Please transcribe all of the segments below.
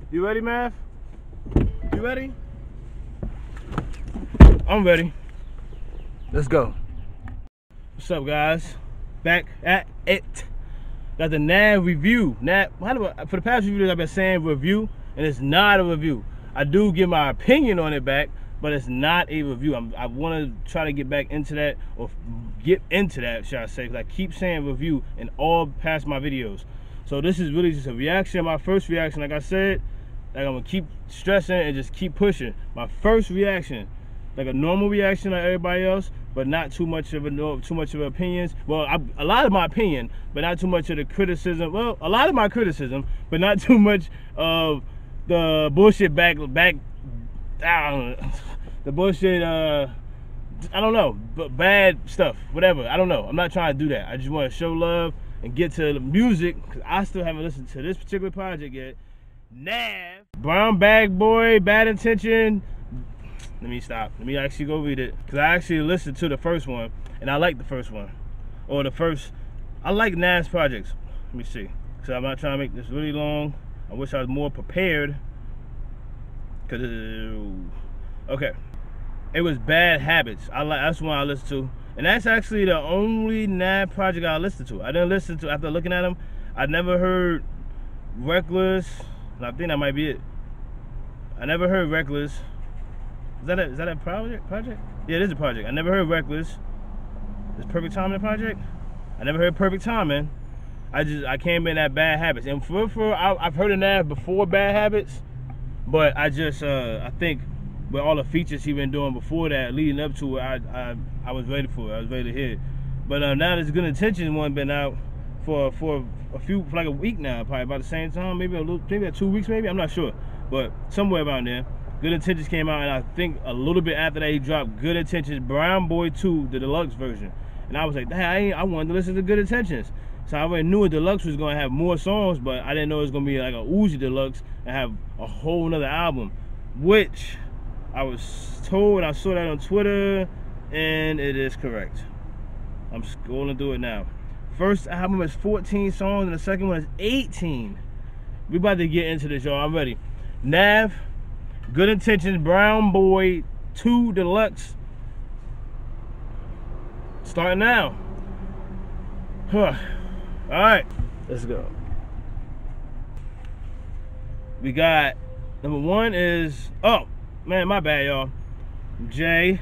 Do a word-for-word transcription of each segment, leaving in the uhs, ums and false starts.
You ready, Mav? You ready? I'm ready. Let's go. What's up, guys? Back at it. Got the Nav review. Nav, how do I, for the past few videos, I've been saying review, and it's not a review. I do give my opinion on it back, but it's not a review. I'm, I want to try to get back into that, or get into that, should I say, because I keep saying review in all past my videos. So this is really just a reaction, my first reaction, like I said. Like I'm gonna keep stressing and just keep pushing. My first reaction, like a normal reaction like everybody else, but not too much of a too much of opinions. Well, I, a lot of my opinion, but not too much of the criticism. Well, a lot of my criticism, but not too much of the bullshit back back. I don't know, the bullshit. Uh, I don't know, but bad stuff, whatever. I don't know. I'm not trying to do that. I just want to show love and get to the music, because I still haven't listened to this particular project yet. Nav, Brown Bag Boy, Bad Intention. Let me stop. Let me actually go read it, because I actually listened to the first one, and I like the first one. Or the first, I like Nav's projects. Let me see. So I'm not trying to make this really long. I wish I was more prepared. Cause uh, okay, it was Bad Habits. I like that's one I listened to, and that's actually the only Nav project I listened to. I didn't listen to after looking at them. I never heard Reckless. And I think that might be it. I never heard Reckless. Is that a, is that a project? Project? Yeah, it is a project. I never heard Reckless. Is Perfect Timing a project? I never heard Perfect Timing. I just I came in at Bad Habits, and for for I, I've heard of Nav before Bad Habits, but I just uh, I think with all the features he been doing before that, leading up to it, I I, I was ready for it. I was ready to hear it. But uh, now this Good Intentions one been out for for a few for like a week now, probably about the same time, maybe a little, maybe two weeks, maybe I'm not sure, but somewhere around there. Good Intentions came out, and I think a little bit after that he dropped Good Intentions Brown Boy two, the deluxe version, and I was like, hey, I, I wanted to listen to Good Intentions, so I already knew a deluxe was gonna have more songs, but I didn't know it was gonna be like a Uzi deluxe and have a whole nother album, which I was told. I saw that on Twitter, and it is correct. I'm scrolling through it now. First album is fourteen songs, and the second one is eighteen. We about to get into this, y'all. I'm ready. Nav, Good Intentions, Brown Boy two Deluxe. Starting now. Huh. All right, let's go. We got number one is, oh man, my bad, y'all. Jay.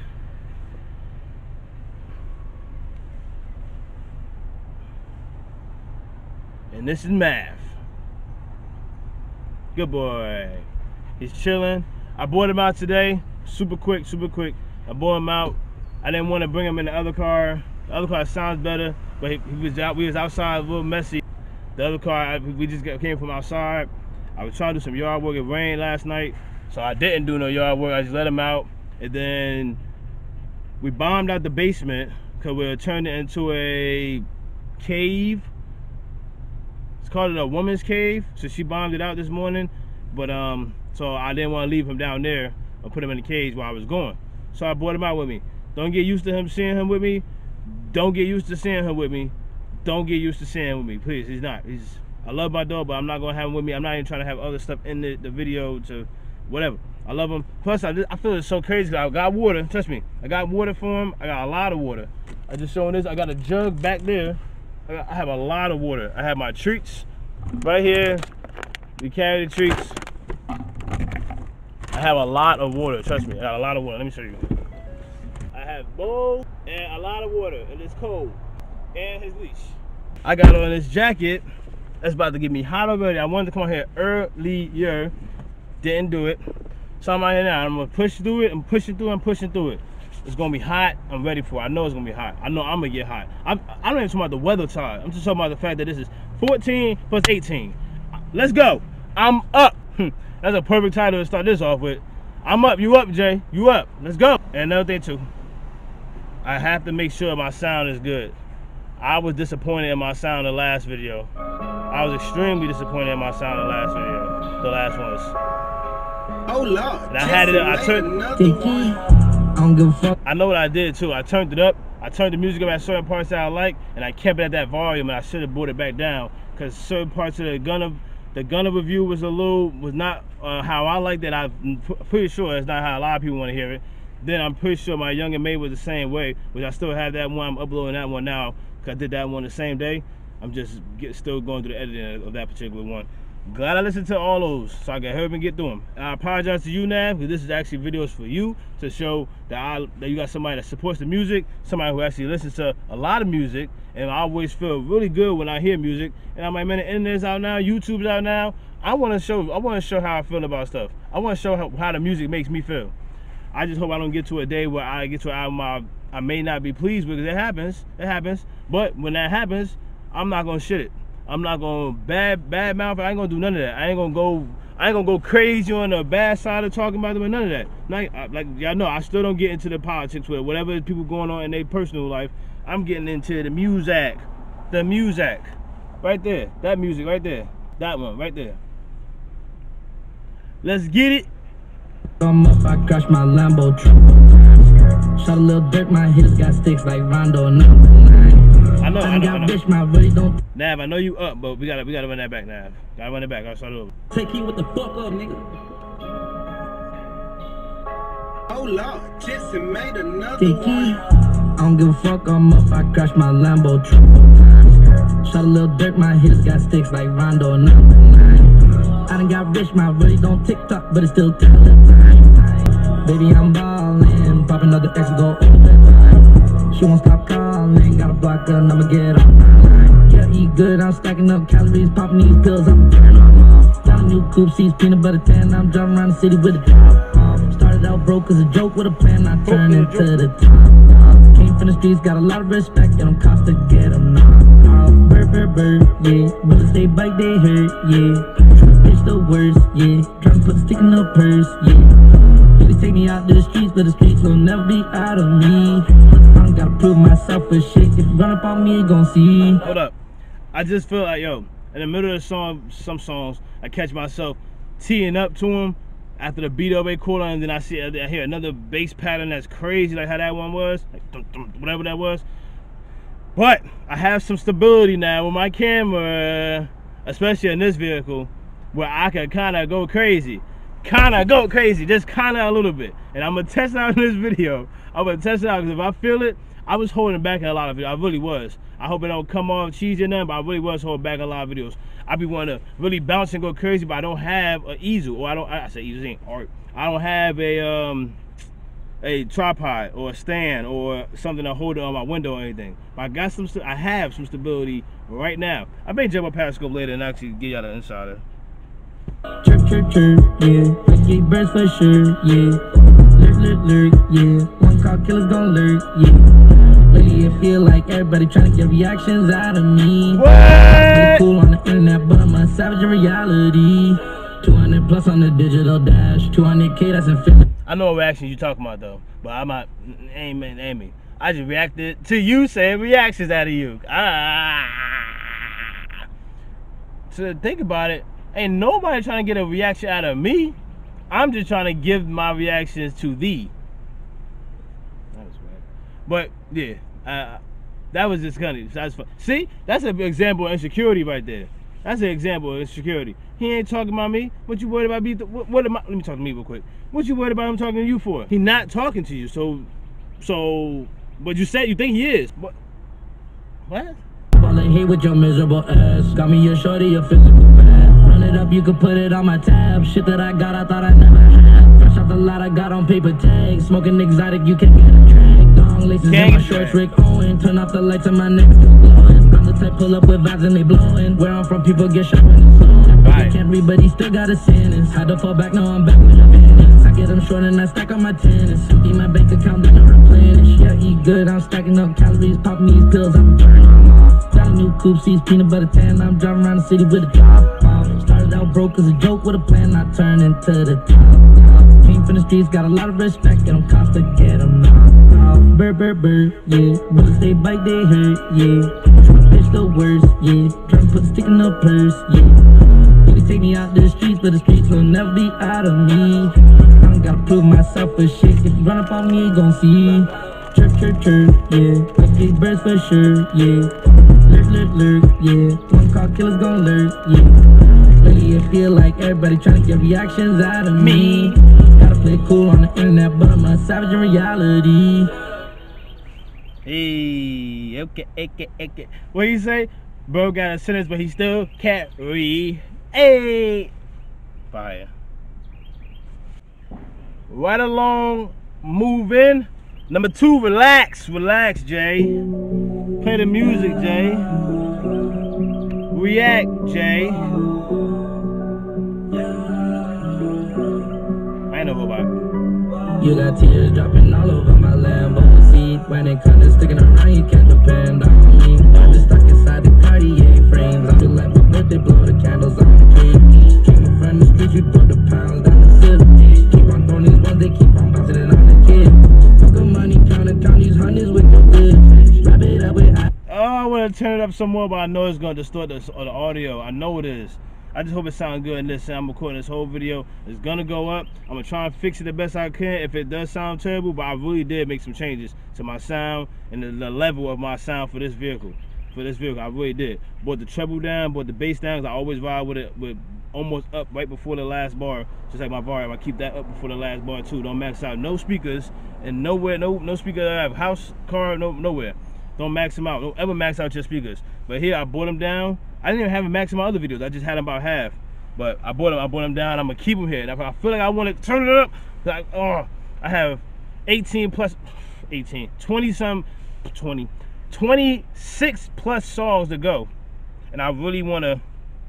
And this is Mav. Good boy. He's chilling. I bought him out today. Super quick, super quick. I bought him out. I didn't want to bring him in the other car. The other car sounds better, but he, he was out. We was outside a little messy. The other car, I, we just got, came from outside. I was trying to do some yard work. It rained last night, so I didn't do no yard work. I just let him out, and then we bombed out the basement because we were turning it into a cave. It's called a woman's cave, so she bombed it out this morning, but um, so I didn't want to leave him down there or put him in the cage while I was going. So I brought him out with me. Don't get used to him seeing him with me. Don't get used to seeing him with me. Don't get used to seeing him with me, please. He's not. He's. I love my dog, but I'm not gonna have him with me. I'm not even trying to have other stuff in the, the video to whatever. I love him. Plus, I, I feel it's so crazy. I got water. Trust me. I got water for him. I got a lot of water. I just showing this. I got a jug back there. I have a lot of water. I have my treats right here. We carry the treats. I have a lot of water. Trust me, I got a lot of water. Let me show you. I have bowl and a lot of water, and it's cold. And his leash. I got on this jacket. That's about to get me hot already. I wanted to come out here earlier. Didn't do it. So I'm out here now. I'm gonna push through it. I'm pushing through it. I'm pushing through it. It's gonna be hot. I'm ready for it. I know it's gonna be hot. I know I'm gonna get hot. I'm, I'm not even talking about the weather time. I'm just talking about the fact that this is fourteen plus eighteen. Let's go. I'm up. That's a perfect title to start this off with. I'm up. You up, Jay? You up? Let's go. And another thing too, I have to make sure my sound is good. I was disappointed in my sound in the last video. I was extremely disappointed in my sound in the last video. The last ones. Oh Lord. And I had it. I turned. I don't give a fuck. I know what I did too. I turned it up. I turned the music up at certain parts that I like, and I kept it at that volume, and I should have brought it back down because certain parts of the gun of The Gunna review was a little, was not uh, how I liked it. I'm pretty sure it's not how a lot of people want to hear it. Then I'm pretty sure my Young and Made was the same way, which I still have that one. I'm uploading that one now because I did that one the same day. I'm just get, still going through the editing of that particular one. Glad I listened to all those so I can help and get through them. And I apologize to you, Nav, because this is actually videos for you to show that I that you got somebody that supports the music, somebody who actually listens to a lot of music. And I always feel really good when I hear music. And I'm like, man, the internet's out now, YouTube's out now. I want to show I want to show how I feel about stuff. I want to show how, how the music makes me feel. I just hope I don't get to a day where I get to an album I, I may not be pleased with, because it happens. It happens. But when that happens, I'm not gonna shit it. I'm not gonna bad bad mouth. I ain't gonna do none of that. I ain't gonna go. I ain't gonna go crazy on the bad side of talking about them and none of that. Like, like y'all know, I still don't get into the politics with whatever people going on in their personal life. I'm getting into the music, the music, right there. That music right there. That one right there. Let's get it. I'm up, I crashed my Lambo triple times. Shot a little dirt, my hips got sticks like Rondo number nine. I know, I know, I know. Bitch, my really don't. Nav, I know you up, but we gotta, we gotta run that back, Nav. Gotta run it back. I'll start over. Take you with the fuck up, nigga. Oh Lord, Jesse made another Take one. you. I don't give a fuck, I'm up, I crashed my Lambo triple times. Shot a little dirt, my hips got sticks like Rondo number nine. I done got rich, my really don't TikTok, but it's still time. Baby, I'm ballin', pop another X and go overtime. She won't stop calling, got a block her, I'ma get on my line. Yeah, eat good, I'm stacking up calories, popping these pills, I'm turning them off. Got a new coupe, seats, peanut butter tan, I'm driving around the city with a drop off. Started out broke as a joke with a plan, I turned into the top. Came from the streets, got a lot of respect, and I'm cost to get them knocked off. Bird, bird, bird, yeah, bullets they bite, they hurt, yeah. Bitch the worst, yeah, trying to put a stick in her purse, yeah. Really take me out to the streets, but the streets will never be out of me. I don't gotta prove myself for shit. If you run up on me, you gon' see. Hold up. I just feel like, yo, in the middle of the song, some songs, I catch myself teeing up to them after the beat of a quarter, and then I see, I hear another bass pattern that's crazy, like how that one was, like dum, dum, whatever that was. But I have some stability now with my camera, especially in this vehicle, where I can kind of go crazy. Kind of go crazy, just kind of a little bit. And I'm going to test it out in this video. I'm going to test it out because if I feel it, I was holding back in a lot of videos. I really was. I hope it don't come off cheesy or nothing, but I really was holding back in a lot of videos. I be wanting to really bounce and go crazy, but I don't have an easel. Or I don't, I say easel ain't art. I don't have a, um, a tripod or a stand or something to hold it on my window or anything. But I got some, I have some stability right now. I may jump a periscope later and actually get y'all the insider. Chirp, chirp, chirp, yeah. Lucky birds for sure, yeah. Lurk, lurk, lurk, yeah. One call killer's gon' lurk, yeah. Lately it feel like everybody trying to get reactions out of me. What? Cool on the internet, but I'm a savage in reality. two hundred plus on the digital dash. two hundred K, that's in fifty. I know what reaction you talking about though, but I'm not, ain't me, ain't me. I just reacted to you saying reactions out of you. Ah. To think about it, ain't nobody trying to get a reaction out of me. I'm just trying to give my reactions to thee. That was weird. But yeah, uh, that was just funny. That's fun. See, that's an example of insecurity right there. That's an example of insecurity. He ain't talking about me. What you worried about me? What, what am I? Let me talk to me real quick. What you worried about him talking to you for? He not talking to you. So, so, but you said you think he is. What? What? Falling hate with your miserable ass. Got me your shorty, your physical bad. Run it up, you can put it on my tab. Shit that I got, I thought I never had. Fresh off the lot, I got on paper tags. Smoking exotic, you can't get a drag. Long laces in my shorts, Rick Owen. Turn off the lights and my neck's still glowing. I'm the type pull up with vibes and they blowing. Where I'm from, people get shot when it's flowing. Right. Can't read, but he still got a sentence. Had to fall back, now I'm back with a vengeance. I get them short and I stack on my tennis. Empty my bank account, then I replenish. Yeah, eat good, I'm stacking up calories. Popping these pills, I'm burning them off. Got a new coupe, seats, peanut butter tan. I'm driving around the city with a drop off. Started out broke as a joke with a plan, I turned into the top. Came from the streets, got a lot of respect, and I'm cost to get them knocked off. Bird, bird, bird, yeah. Bullets they bite, they hurt, yeah. Bitch the worst, yeah. Trying to put a stick in her purse, yeah. Really take me out to the streets, but the streets will never be out of me. I don't gotta prove myself for shit. If you run up on me, you gon' see. Chirp, chirp, chirp, yeah. Lucky birds for sure, yeah. Lurk, lurk, lurk, yeah. One call killer's gon' lurk, yeah. Lately it feel like everybody trying to get reactions out of me. Gotta play cool on the internet, but I'm a savage in reality. Hey, okay, okay, okay. What you say? Bro got a sentence, but he still can't read. Hey, fire. Right along, move in. Number two, relax, relax, Jay. Play the music, Jay. React, Jay. I ain't no robot. You got tears dropping all over my Lambo seat. When it comes to sticking around, you can't depend on me. I'm just stuck inside the Cartier frames. I feel like my birthday, blow the candles on the cake. Keep my friend the streets, you throw the pounds down the city. Keep on throwing these ones, they keep on bouncing it on the kid. Fuck the money, count it, count these hundreds with the bid. Wrap it up with I Oh, I want to turn it up some more, but I know it's going to distort the, the audio. I know it is. I just hope it sounds good in this. I'm recording this whole video. It's gonna go up. I'm gonna try and fix it the best I can if it does sound terrible, but I really did make some changes to my sound and the, the level of my sound for this vehicle. For this vehicle, I really did. Brought the treble down, brought the bass down, 'cause I always vibe with it with almost up right before the last bar. Just like my volume, I keep that up before the last bar too. Don't max out no speakers and nowhere, no no speaker that I have house, car, no nowhere. Don't max them out. Don't ever max out your speakers. But here I brought them down. I didn't even have them max in my other videos. I just had them about half. But I brought them. I brought them down. I'm gonna keep them here. And if I feel like I want to turn it up, like oh, I have eighteen plus, eighteen, twenty some, twenty, twenty-six plus songs to go, and I really want to.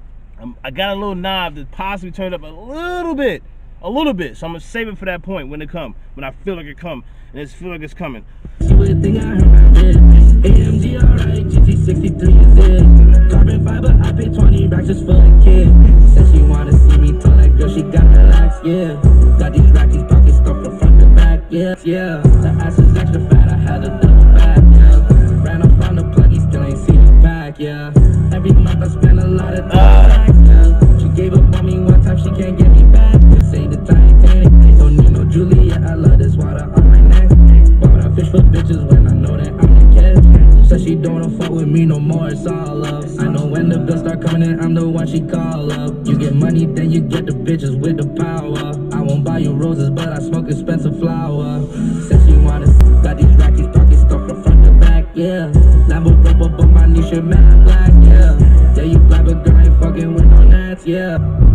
I got a little knob to possibly turn it up a little bit, a little bit. So I'm gonna save it for that point when it come, when I feel like it come, and it feel like it's coming. see what thing I heard my bed. A M G alright, G T sixty-three is it. Carbon fiber, I pay twenty racks just for the kid. Said she wanna see me, told that girl she got relaxed, yeah. Got these racks, these pockets stuffed from front to back, yeah, yeah. The ass is extra fat, I had to double back, yeah. Ran up on the plug, he still ain't seen it back, yeah. Every month I spend a lot of time, yeah. She gave up on me one time, she can't get me back. This ain't the Titanic, don't need no Juliet, I love this water on my neck. Why would I fish for bitches when I know that I'm the kid? Said she don't wanna fuck with me no more, it's all love. I know when the bills start coming in, I'm the one she call up. You get money, then you get the bitches with the power. I won't buy you roses, but I smoke expensive flower. Said she wanna got these rackies, pockets stuff from front to back, yeah. Lambo rubber, but my new shit matte black, yeah. Yeah, you fly, but girl ain't fucking with no gnats, yeah.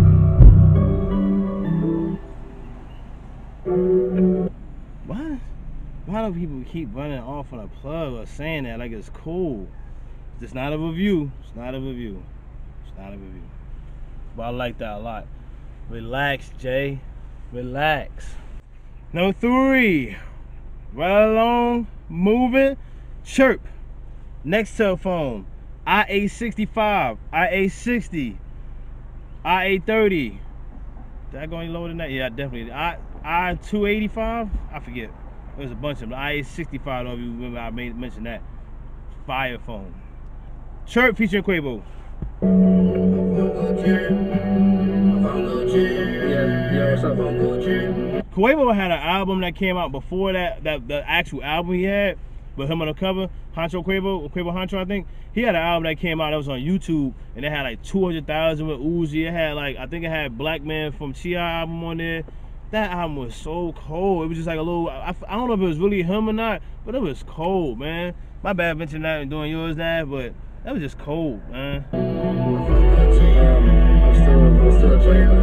What? Why do people keep running off on a plug or saying that like it's cool? It's not a review. It's not a review. It's not a review. But I like that a lot. Relax, Jay. Relax. Number three. Right along, moving, chirp. Next cell phone. I A sixty-five, I A sixty, I A thirty. Did I go any lower than that? Yeah, definitely. I I two eighty-five? I forget. There's a bunch of them. I A sixty-five, if you remember, I made mention that. Fire phone. Chirp featuring Quavo. Yeah, yeah, what's up, Uncle? Quavo had an album that came out before that, that the actual album he had, with him on the cover, Honcho Quavo, Quavo Honcho, I think. He had an album that came out that was on YouTube, and it had like two hundred thousand with Uzi. It had like, I think it had Black Man from T I album on there. That album was so cold. It was just like a little, I, I don't know if it was really him or not, but it was cold, man. My bad mentioning that and doing yours now, but that was just cold, man. I'm still, I'm still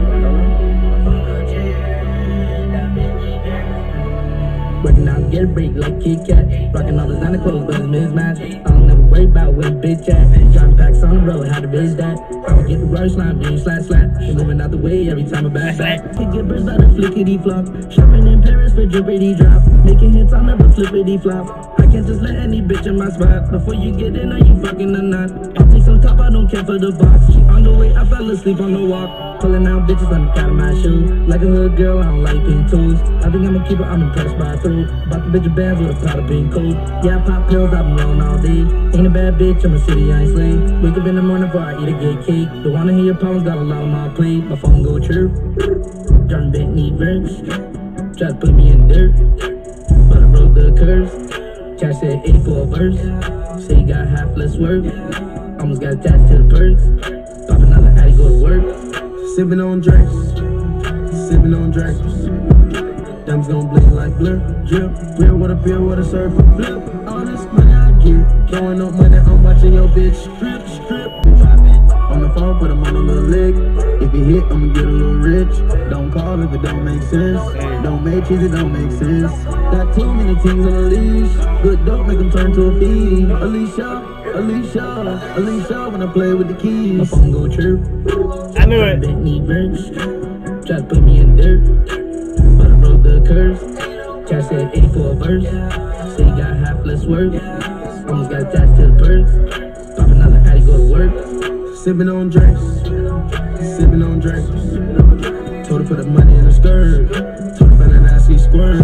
working out, get a break like Kit Kat. Rocking all the designer clothes, but it's mismatched. I don't never worry about where the bitch at. Drop packs on the road, how to bitch that. I'ma get the rush line, being slap slap. She moving out the way every time I back back. Pick your birds out of flickety flop. Shopping in Paris for drippity drop. Making hits, I'll never flippity flop. I can't just let any bitch in my spot. Before you get in, are you fucking or not? I'll take some top, I don't care for the box. She on the way, I fell asleep on the walk. Pulling out bitches on the cat of my shoe. Like a hood girl, I don't like pink tools. I think I'm a keeper, I'm impressed by through. Bought the bitch a bands with a pot of pink coat. Yeah, I pop pills, I've been rolling all day. Ain't a bad bitch, I'm a city, I ain't slave. Wake up in the morning before I eat a gay cake. Don't wanna hear your problems, got a lot on my plate. My phone go chirp. Jordan Bentley verse. Try to put me in dirt, but I broke the curse. Cash said eight for a verse. Say you got half less work. Almost got attached to the perks. Pop another addy, go to work. Sipping on drinks, sipping on drinks. Diamonds gon' blink like blur, drip, real with a pill, with a surfer, flip. All this money I get, throwing up money, I'm watching your bitch strip, strip. On the phone, put them on a little lick. If you hit, I'ma get a little rich. Don't call if it don't make sense. Don't make cheese, it don't make sense. Got too many things on a leash. Good dope, make them turn to a fiend. Alicia, Alicia, Alicia, when I play with the keys. My phone go chirp. I knew it. Bentley verse. Try to put me in dirt, but I broke the curse. Cash said eighty for a verse. Say you got half less work. Almost got attached to the purse. Pop another Addy, go to work. Sipping on drinks, sipping on drinks. Told her put the money in the skirt. Told her find an ass, he squirt.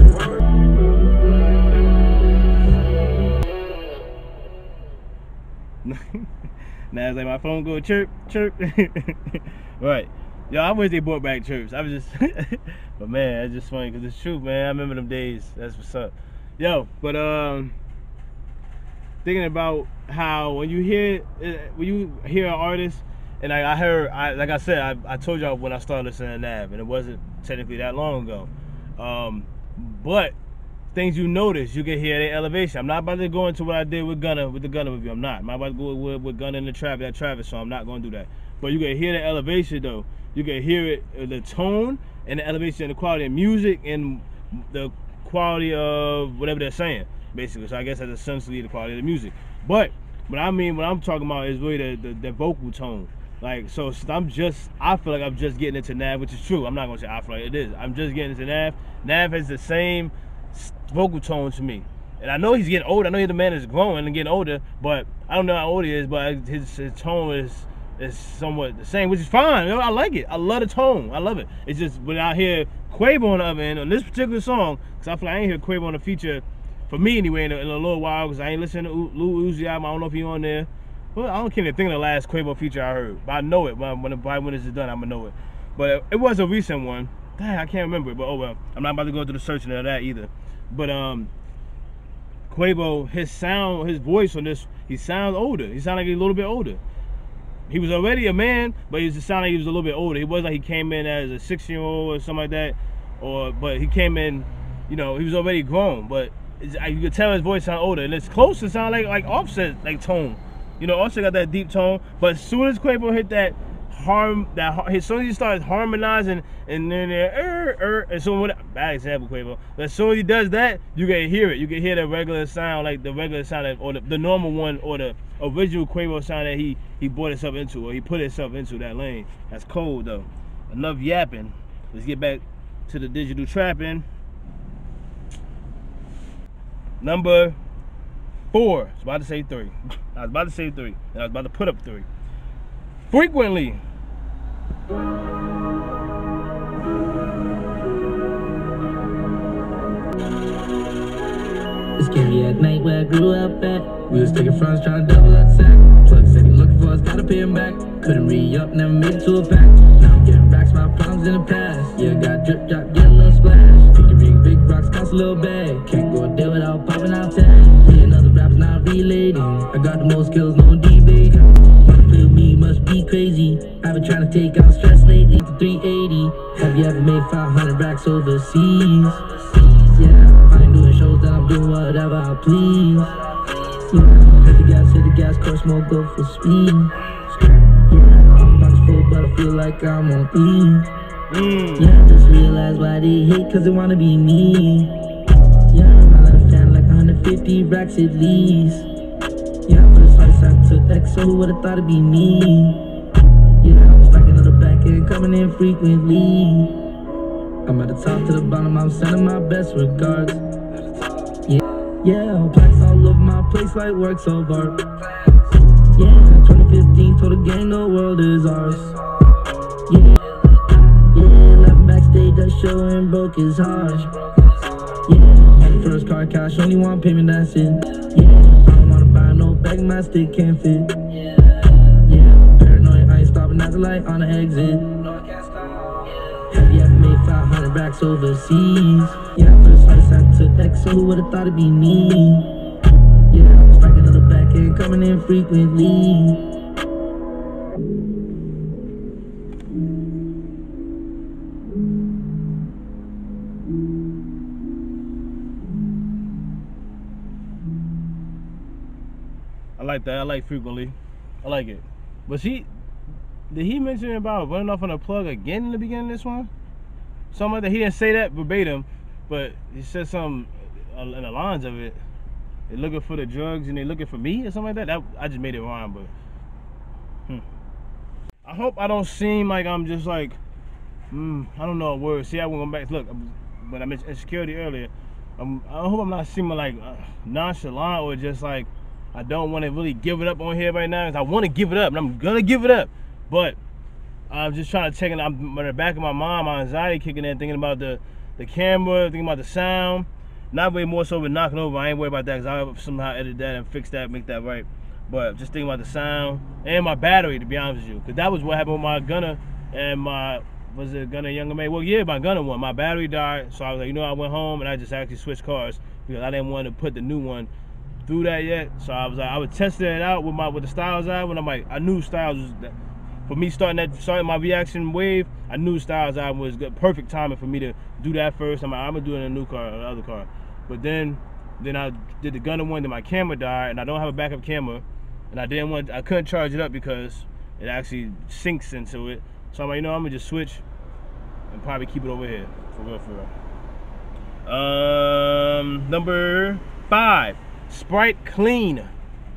Now it's like my phone go chirp, chirp. Right. Yo, I wish they brought back chirps. I was just, but man, it's just funny because it's true, man. I remember them days. That's what's up. Yo, but um, thinking about how when you hear when you hear an artist, and I, I heard, I, like I said, I, I told y'all when I started listening to Nav, and it wasn't technically that long ago. Um, but things you notice, you can hear the elevation. I'm not about to go into what I did with Gunna, with the Gunna review. I'm not. I'm not about to go with, with Gunna and the Travis, that Travis song. I'm not going to do that. But you can hear the elevation though. You can hear it, the tone and the elevation and the quality of music and the quality of whatever they're saying, basically. So I guess that's essentially the quality of the music. But what I mean, what I'm talking about is really the, the, the vocal tone. Like, so I'm just, I feel like I'm just getting into Nav, which is true. I'm not going to say I feel like it is. I'm just getting into Nav. Nav has the same vocal tone to me. And I know he's getting older. I know the man is growing and getting older, but I don't know how old he is, but his, his tone is is somewhat the same, which is fine. I like it. I love the tone. I love it. It's just when I hear Quavo on the other end on this particular song, because I feel like I ain't hear Quavo on the feature, for me anyway, in a, in a little while, because I ain't listening to Lil Uzi album. I don't know if he on there. Well, I don't can't even think of the last Quavo feature I heard, but I know it. When, when, when this is done, I'm going to know it. But it, it was a recent one. Dang, I can't remember it, but oh well. I'm not about to go through the searching of that either. But um, Quavo, his sound, his voice on this, he sounds older. He sounds like he's a little bit older. He was already a man, but he just sounded like he was a little bit older. He wasn't like he came in as a six-year-old or something like that, or but he came in, you know, he was already grown. But it's, you could tell his voice sound older, and it's close to sound like like Offset like tone. You know, Offset got that deep tone, but as soon as Quavo hit that harm, that as soon as he started harmonizing, and then there, er, er, and so when, bad example, Quavo. But as soon as he does that, you can hear it. You can hear the regular sound, like the regular sound, that, or the, the normal one, or the original Quavo sound that he he brought himself into, or he put himself into that lane. That's cold though. Enough yapping. Let's get back to the digital trapping. Number four. I was about to say three. I was about to say three, and I was about to put up three. Frequently. It's scary at night where I grew up at. We was taking fronts trying to double that sack. Plug said he looking for us, gotta pay him back. Couldn't re-up, never made it to a pack. Now I'm getting racks, my problems in the past. Yeah, got drip, drop, get a little splash. Pick your ring, big rocks, cost a little bag. Can't go a day without popping out tags. Me and other rappers not related. I got the most skills, no debate. Wanna play with me, must be crazy. I've been trying to take out stress lately to three eighty. Have you ever made five hundred racks overseas? Yeah, I ain't doing shows that I'm doing whatever I please. Yeah, hit the gas, hit the gas, course more go for speed. Yeah, I'm box full, but I feel like I'm on E. Mm. Yeah, I just realized why they hate, cause they wanna be me. Yeah, I left hand like one hundred fifty racks at least. Yeah, for the slice I took X, so who would've thought it'd be me? Yeah, I'm stacking on the back end, coming in frequently. I'm at the top to the bottom, I'm sending my best regards. Yeah, yeah, plaques all over my place like works of art. Yeah, twenty fifteen, told the gang the world is ours. Yeah, yeah, left backstage, that show and broke his heart. Yeah, on the first car cash, only one payment, that's it. Yeah, I don't wanna buy no bag, my stick can't fit. Yeah, paranoid, I ain't stopping at the light on the exit. Have you ever made five hundred racks overseas? Yeah, first slice I took X, so who would've thought it'd be me? Yeah, I'm stacking on the back end, coming in frequently. like that. I like frequently. I like it. But she, did he mention about running off on a plug again in the beginning of this one? Something like that. He didn't say that verbatim, but he said something in the lines of it. They're looking for the drugs and they're looking for me or something like that. That I just made it rhyme, but hmm. I hope I don't seem like I'm just like, hmm, I don't know a word. See, I went go back. Look, when I mentioned insecurity earlier, I'm, I hope I'm not seeming like uh, nonchalant or just like I don't want to really give it up on here right now. Cause I want to give it up and I'm gonna give it up, but I'm just trying to check it. I'm in the back of my mind, my anxiety kicking in, thinking about the the camera, thinking about the sound. Not way more so with knocking over. I ain't worried about that because I'll somehow edit that and fix that, make that right. But just thinking about the sound and my battery, to be honest with you, because that was what happened with my Gunner and my was it Gunner Younger May? Well, yeah, my Gunner one. My battery died, so I was like, you know, I went home and I just actually switched cars because I didn't want to put the new one through that yet. So I was like, I was testing it out with my with the Styles out when I'm like, I knew Styles was. For me starting that, starting my reaction wave, I knew Styles album was good, perfect timing for me to do that first. I'm like, I'm gonna do it in a new car, or the other car. But then, then I did the Gunner one. Then my camera died, and I don't have a backup camera, and I didn't want, I couldn't charge it up because it actually sinks into it. So I'm like, you know, I'm gonna just switch and probably keep it over here, for real, for real. Um, number five, Sprite Clean.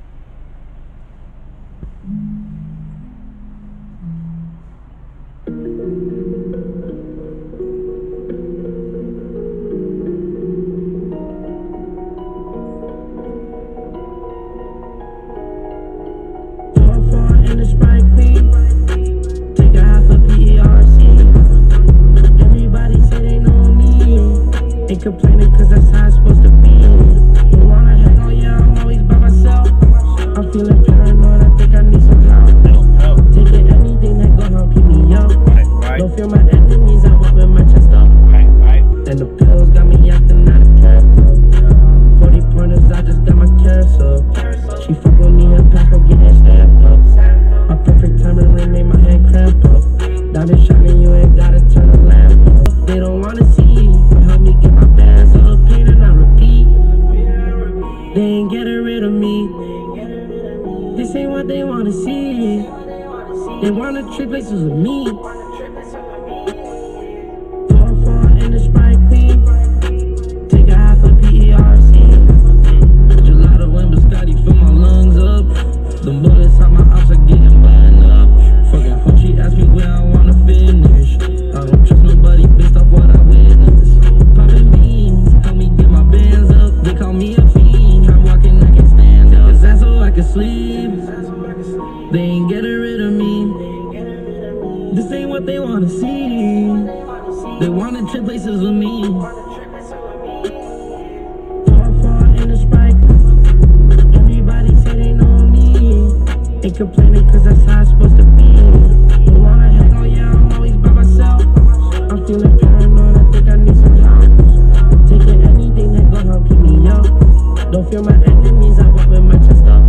Complaining cause that's how it's supposed to be. You wanna hang on, yeah, I'm always by myself. I'm feeling paranoid, I think I need some help. Taking anything that go help keep me up. Right, right. Don't feel my enemies, I'm open my chest up. Right, right. And the pills got me acting out of character. forty pointers, I just got my carousel. She fuck with me, her pack will get that stamped up. My perfect timing ring made my hand cramp up. Diamond shining, you ain't gotta turn the lamp up. They don't wanna see you. Help me get my bands up, pain and I repeat. They ain't getting rid of me. This ain't what they wanna see. They wanna trade places with me. four four in the Sprite Clean. Take a half a P E R C. Gelato and biscotti fill my lungs up. The bullets on my ops are getting burned up. Fucking hope she asked me where I wanna finish. I don't trust nobody based off what I witnessed. Popping beans, help me get my bands up. They call me a fiend. Try walking, I can stand up. Cause that's so I can sleep. They ain't getting rid of me. This ain't what they wanna see. They wanna trip places with me. four four in the Sprite. Everybody say they know me. Ain't complaining cause that's how it's supposed to be. You wanna hang on, yeah, I'm always by myself. I'm feeling paranoid, I think I need some help. Taking anything that gon' help keep me up. Don't feel my enemies, I walk with my chest up.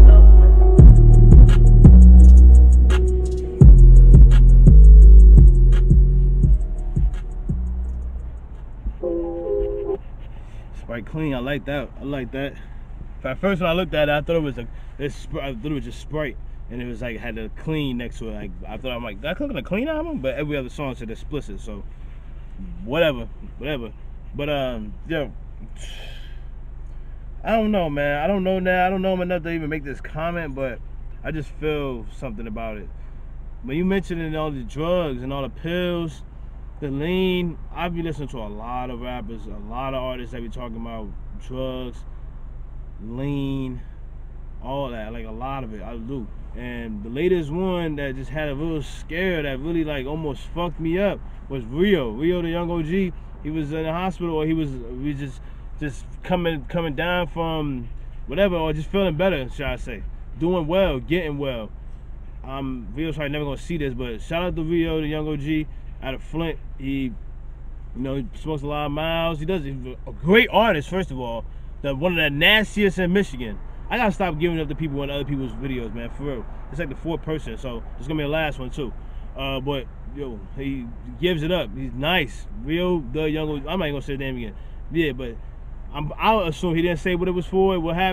Sprite Clean, I like that. I like that. At first when I looked at it, I thought it was a, this, I thought it was just Sprite, and it was like had a clean next to it. Like I thought I'm like, did I click on a clean album? But every other song said explicit, so whatever, whatever. But um, yo, I don't know, man. I don't know now. I don't know enough to even make this comment, but I just feel something about it. When you mentioning all the drugs and all the pills, the lean, I've been listening to a lot of rappers, a lot of artists that be talking about drugs, lean, all that, like a lot of it, I do. And the latest one that just had a real scare that really like almost fucked me up was Rio. Rio, the young O G, he was in the hospital, or he was, we just, just coming, coming down from whatever, or just feeling better, should I say, doing well, getting well. Um, Rio's probably never gonna see this, but shout out to Rio, the young O G out of Flint. He, you know, he smokes a lot of miles. He does, he's a great artist, first of all. The, one of the nastiest in Michigan. I gotta stop giving up to people in other people's videos, man, for real. It's like the fourth person, so it's gonna be the last one too. Uh, but yo, he gives it up. He's nice. Rio, the young, I'm not even gonna say the name again. Yeah, but I'm, I'll assume he didn't say what it was for, what happened.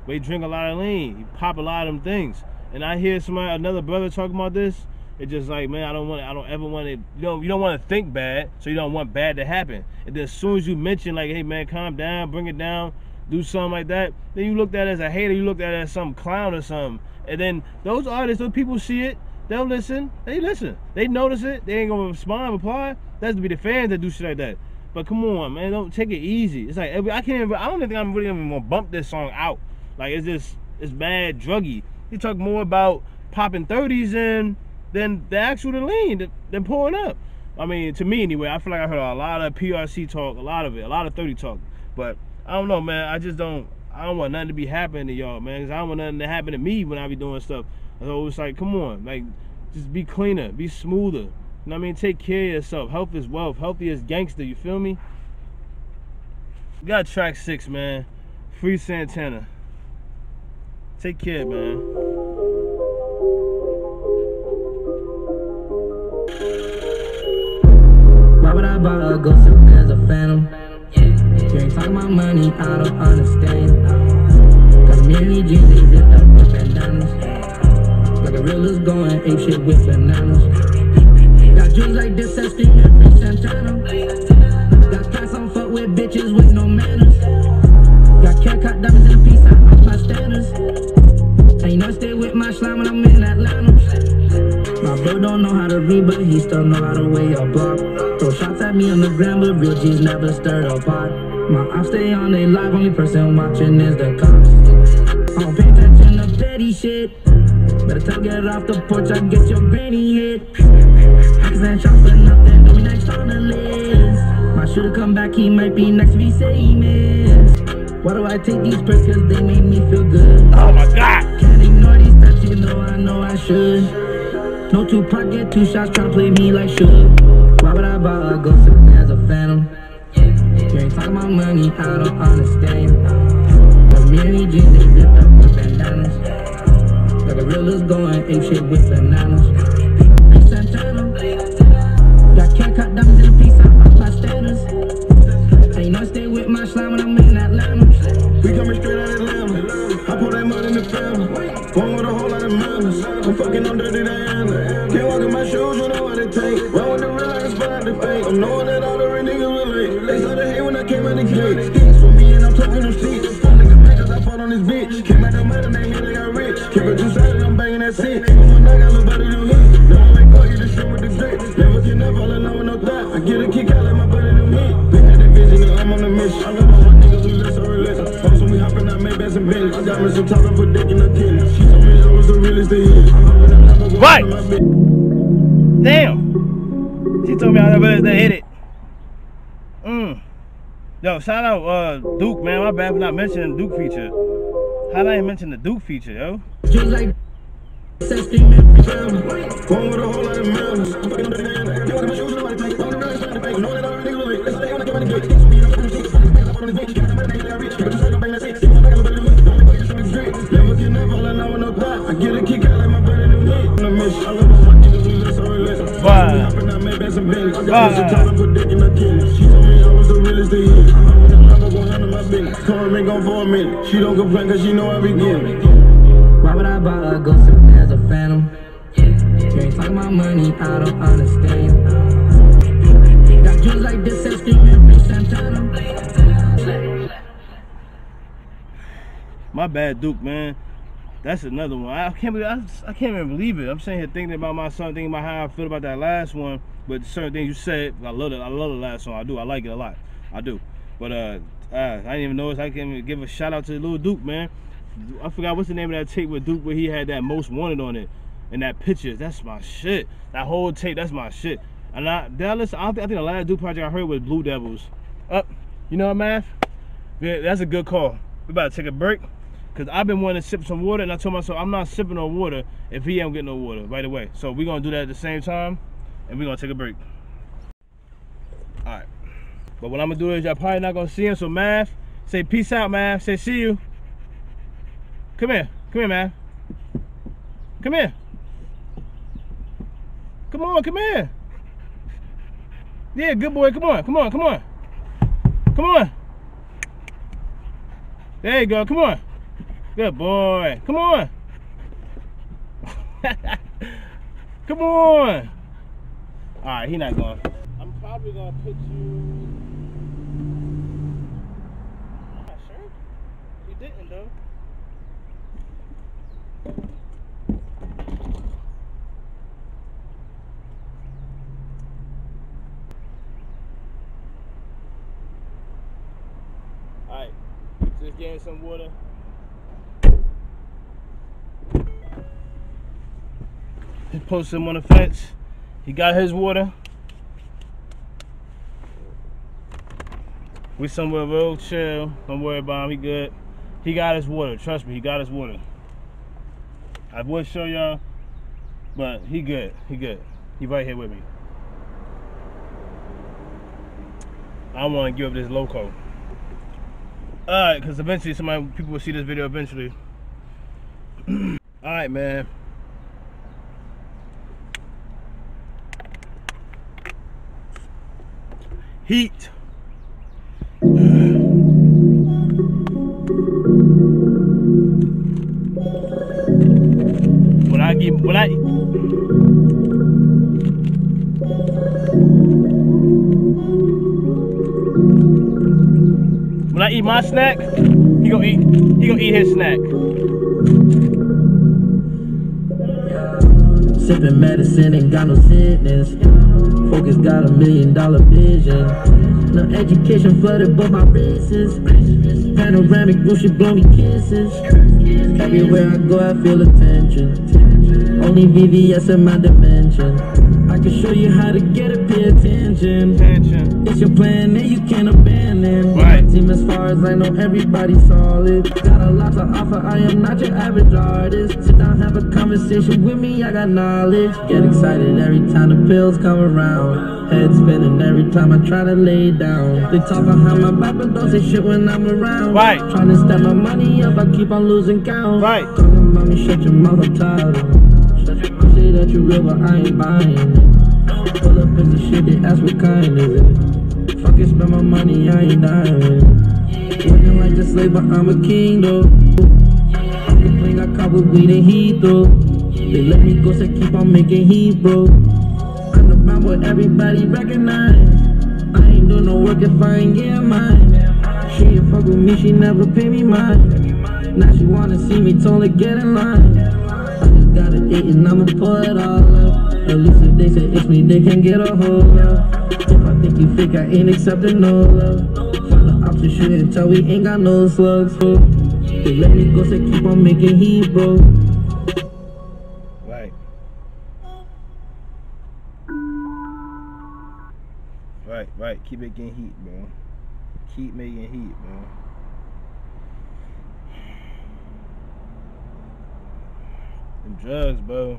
but he drink a lot of lean. He pop a lot of them things. And I hear somebody, another brother talking about this. It's just like, man, I don't want, I don't ever want to, you don't, you don't want to think bad, so you don't want bad to happen. And then as soon as you mention, like, hey man, calm down, bring it down, do something like that, then you looked at it as a hater, you looked at it as some clown or something. And then those artists, those people see it, they'll listen, they listen, they notice it, they ain't gonna respond, reply. That's to be the fans that do shit like that. But come on, man, don't take it easy. It's like, I can't even, I don't think I'm really even gonna bump this song out. Like, it's just, it's mad druggy. You talk more about popping thirties in than the actual lean, than pouring up. I mean, to me anyway, I feel like I heard a lot of P R C talk, a lot of it, a lot of thirty talk. But I don't know, man. I just don't, I don't want nothing to be happening to y'all, man. Because I don't want nothing to happen to me when I be doing stuff. So it's like, come on, like, just be cleaner, be smoother. You know what I mean? Take care of yourself. Health is wealth. Healthy is gangster, you feel me? We got track six, man. Free Santana. Take care, man. Why would I buy a ghost if there's a phantom? You ain't talking about money, I don't understand. Cause me and these jeans, they zipped up with bandanas. Like a realist going ape shit with bananas. Got dreams like this that screaming Free Santana. Got cats on fuck with bitches with no manners. Got cat cut diamonds in peace, I up my standards. And you know I stay with my slime when I'm in Atlanta. My bro don't know how to read, but he still know how to weigh a block. Throw shots at me on the ground, but real G's never stirred a pot. My ops stay on they live, only person watching is the cops. I don't pay attention to petty shit. Better tell get off the porch, I get your granny hit. Accent shots for nothing, don't be next on the list. My shooter come back, he might be next if he say he missed. Why do I take these perks? Cause they make me feel good. Oh my God. Can't ignore these stats, you know I know I should. No two pocket, two shots, tryna play me like should. Why would I buy a ghost if there's a phantom? You ain't talking about money, I don't understand. Cause me and these jeans, they zipped up with bandanas. Like a realist going ape shit with bananas. Free Santana. Got cat cut diamonds in peace, I up my standards. And you know I stay with my slime when I'm in Atlanta. We coming straight out of Atlanta. I put that money in the family. Going with a whole lot of manners. I'm fucking on dirty Diana. Can't walk in my shoes, you know what it takes. Run with the real, I inspired the fake. I'm knowing that all the real niggas relate. They started hate when I came out the gate. Sticks for me and I'm talking them seats. Four niggas mad cause I fought on this bitch. Came out the mud and they hear they got rich. Keep it two-sided, I'm banging that shit. I'm a nigga, look better than me. Never wake up, you just shit with the grits. Never can never fall in love with no thought. I get a kick out like my buddy than me. Been at the vision and I'm on the mission. I love my niggas, we listen, we listen. Folks when we hopping, I make bass and bills. I got me some time to put dick in the kidney. She told me I was the realest thing. I'm hopping that number one. Right. Damn. She told me I never hit it. Mm. Yo, shout out uh, Duke, man. My bad for not mentioning the Duke feature. How did I even mention the Duke feature, yo? Just like Going with a whole lot of manners. I'm fucking on the man. Can't walk in my shoes, you know what it takes. On the ground, inspired the fake. Knowing that all the niggas relate. They started hate when I came out the gate. Sticks for me and I'm talking them seats. Four niggas mad cause I fought on this bitch. Came out the mud and they hear they got rich. Keep it two-sided, I'm banging that shit. See my nigga, look better than me. Don't make up, you just with the grits. Never can never fall in love with no thought. I get a kick out like my buddy than me. On the mission. I love my niggas, we listen, we listen. Wow. We hopping, I make bass and bills. I got me some time to put dick in the kidney. She told me I was the realest thing. I'm hopping that number one hundred my business. Come on, been gone for a minute. She don't complain cause she know I be getting it. why would I buy a ghost if there's a phantom? You ain't talking about money, I don't understand. Got dreams like this that screaming Free Santana. My bad, Duke, man. That's another one. I can't believe, I, I can't even believe it. I'm sitting here thinking about my son, thinking about how I feel about that last one. But certain things you said, I love it. I love the last song. I do. I like it a lot. I do. But uh, uh I didn't even notice. I can even give a shout out to Lil Duke, man. I forgot what's the name of that tape with Duke where he had that Most Wanted on it. And that picture, that's my shit. That whole tape, that's my shit. And I, did I listen? I, don't think, I think the last Duke project I heard was Blue Devils. Up, uh, you know what, man? Yeah, that's a good call. We about to take a break. Cause I've been wanting to sip some water, and I told myself I'm not sipping no water if he ain't getting no water right away. So we're gonna do that at the same time, and we're gonna take a break. All right. But what I'm gonna do is y'all probably not gonna see him. So Math, say peace out, Math. Say see you. Come here, come here, Math. Come here. Come on, come here. Yeah, good boy. Come on, come on, come on. Come on. There you go. Come on. Good boy. Come on. Come on. All right, he not going. I'm probably gonna put you. I'm not sure. He didn't though. All right, just getting some water. Just posted him on the fence. He got his water. We somewhere real chill. Don't worry about him. He good. He got his water. Trust me, he got his water. I would show y'all, but he good. He good. He right here with me. I don't want to give up this loco. Alright, because eventually somebody people will see this video eventually. Alright, man. Heat. When I get when I when I eat my snack, he gonna eat he gonna eat his snack. Sipping medicine, ain't got no sickness. Focus got a million dollar vision. No education flooded but my races. Panoramic roof, she blow me kisses. Everywhere I go I feel attention. Only V V S in my dimension. I can show you how to get it, pay attention. attention. It's your plan and you can't abandon. Right. My team as far as I know everybody solid. Got a lot to offer, I am not your average artist. Sit down, have a conversation with me, I got knowledge. Get excited every time the pills come around. Head spinning every time I try to lay down. They talk behind my back but don't say shit when I'm around. Right. Trying to step my money up, I keep on losing count. Right. Talking about me, shut your mouth, I'm tired of it. Shut your mouth, say that you real but I ain't buying it. Pull up in the shit, they ask what kind is it. Fuck it, spend my money, I ain't dying with it. Working like a slave but I'm a king though. I'm the clean, I caught with weed and heat though. They let me go, so keep on making heat bro. I'm the man what everybody recognize. I ain't doing no work if I ain't getting mine. She ain't fuck with me, she never pay me mine. Now she wanna see me, told her get in line. I just got it eight and I'ma pull it all up. At least if they say it's me, they can get a hold of. If I think you fake, I ain't accepting no love. Find the option, shoot until we ain't got no slugs for. They let me go, so keep on making heat, bro. Right. Right, right. Keep making heat, bro. Keep making heat, bro. Them drugs, bro.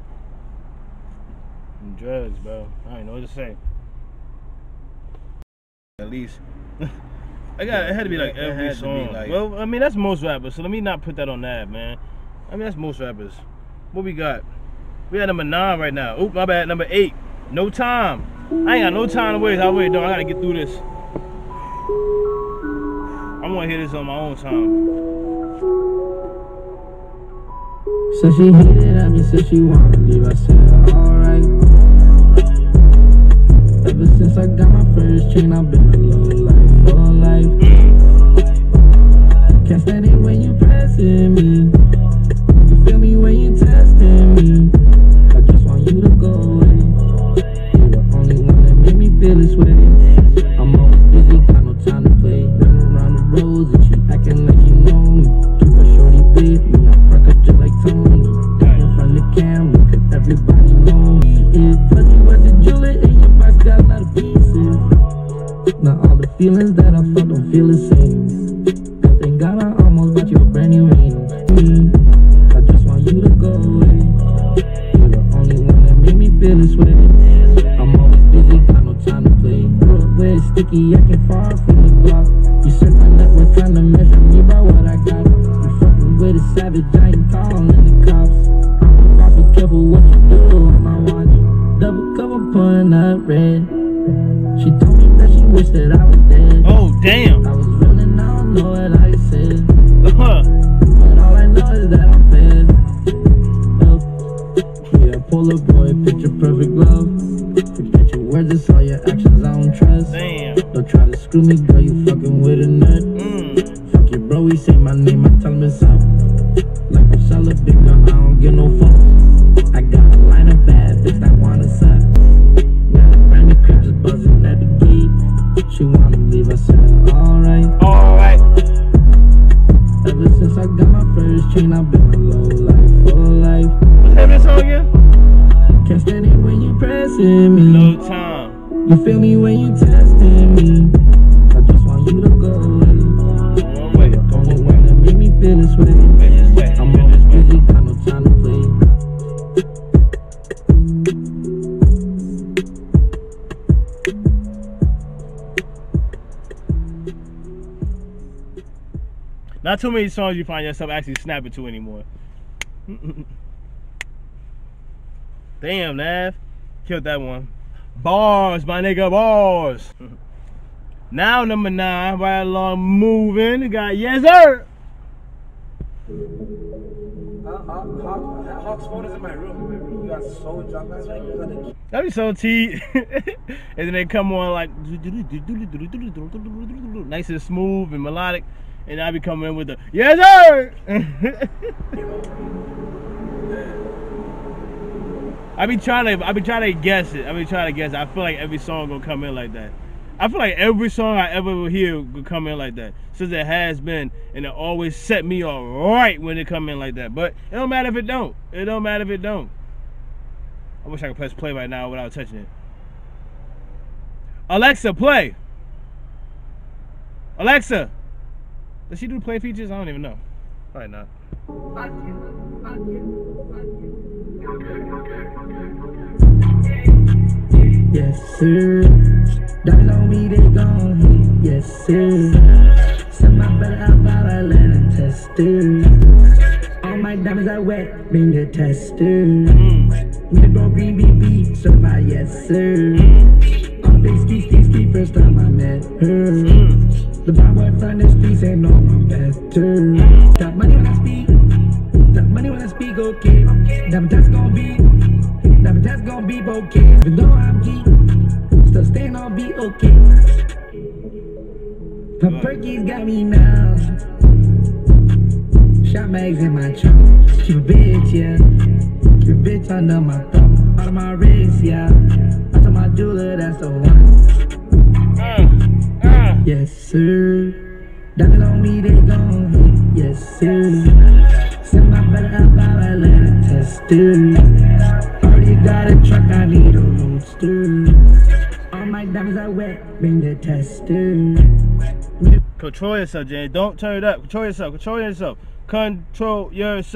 Them drugs, bro. I ain't know what to say. At least. I got it had to be like every song. Like, well, I mean that's most rappers, so let me not put that on that, man. I mean that's most rappers. What we got? We at number nine right now. Oop, my bad, number eight. No time. I ain't got no time to waste. I wait, though. I gotta get through this. I wanna hear this on my own time. So she hated at me, said she wanted to leave. I said, alright. Ever since I got my first chain, I've been a low life for life. Can't stand it when you pressing me. You feel me when you testing me. I just want you to go away. You're the only one that made me feel this way. I'm always busy, got no time to play. Run around the roads and she acting like you know me. Keep a shorty with me, I park her just like Tony. Ducking from the camera, cause everybody know me. Yeah, plus you was a jeweler and your box got a lot of pieces. Now all the feelings that I felt don't feel the same. But thank God I almost bought you a brand new ring. I just want you to go away. You're the only one that made me feel this way. I'm always busy, got no time to play. Where it's sticky, I can fall from the block. You search my network trying to measure me by what I got. You fucking with a savage, I ain't calling the cops. I'm be careful what you do on my watch. Double cover pouring up red. She told me that she wished that I was dead. Oh damn. I was running, I don't know what I said. Uh-huh. But all can trust. Damn. Don't try to screw me, girl, you fucking with a nut. Mm. Fuck your bro, he say my name, I tell him it's up. Like I'm solid, big girl, I don't get no fuck. I got a line of bad bitch that wanna suck. Now the brand new crib just buzzing at the gate. She wanna leave, I said, alright. Alright. Ever since I got my first chain, I've been a low life, full life. What's that song again? Can't stand it when you pressing me. No time. You feel me when you testing me. I just want you to go away. One way. Only way to make me feel this way. I'm always busy, got no time to play. Not too many songs you find yourself actually snapping to anymore. Damn, Nav. Killed that one. Bars, my nigga, bars. Now number nine, right along moving. We got Yes Sir. Hawk's phone is in my room. You got so drunk last night. That'd be so T. And then they come on like nice and smooth and melodic. And I be coming in with the Yes Sir. I be trying to I be trying to guess it. I be trying to guess it. I feel like every song gonna come in like that. I feel like every song I ever will hear will come in like that. Since it has been, and it always set me all right when it come in like that. But it don't matter if it don't. It don't matter if it don't. I wish I could press play right now without touching it. Alexa, play. Alexa. Does she do play features? I don't even know. Probably not. Yes, sir. Diamonds on me, they gon' hit. Yes, sir. Send my brother out, but I let him test it. All my diamonds are wet, bring the tester. Mm. Me the bro green B B, certified, yes, sir. Mm. On big ski, ski, ski, first time I met her. Mm. The bad boy from the streets ain't no one better. Got money when I speak, got money when I speak, okay. Diamond test gon' be, diamond test gon' be okay. Even though I'm geek, still staying on beat, okay. The perkies got me now. Shot mags in my trunk. Keep a bitch, yeah. Keep a bitch under my thumb. Out of my wrist, yeah. I told my jeweler that's the one. Uh, uh. Yes, sir. Diamonds on me, they gon' hit. Yes, sir. Send my brother out, I let her test it. Already got a truck, I need a roadster. All my diamonds are wet, bring the tester. Control yourself, Jane. Don't turn it up. Control yourself. Control yourself. Control yourself.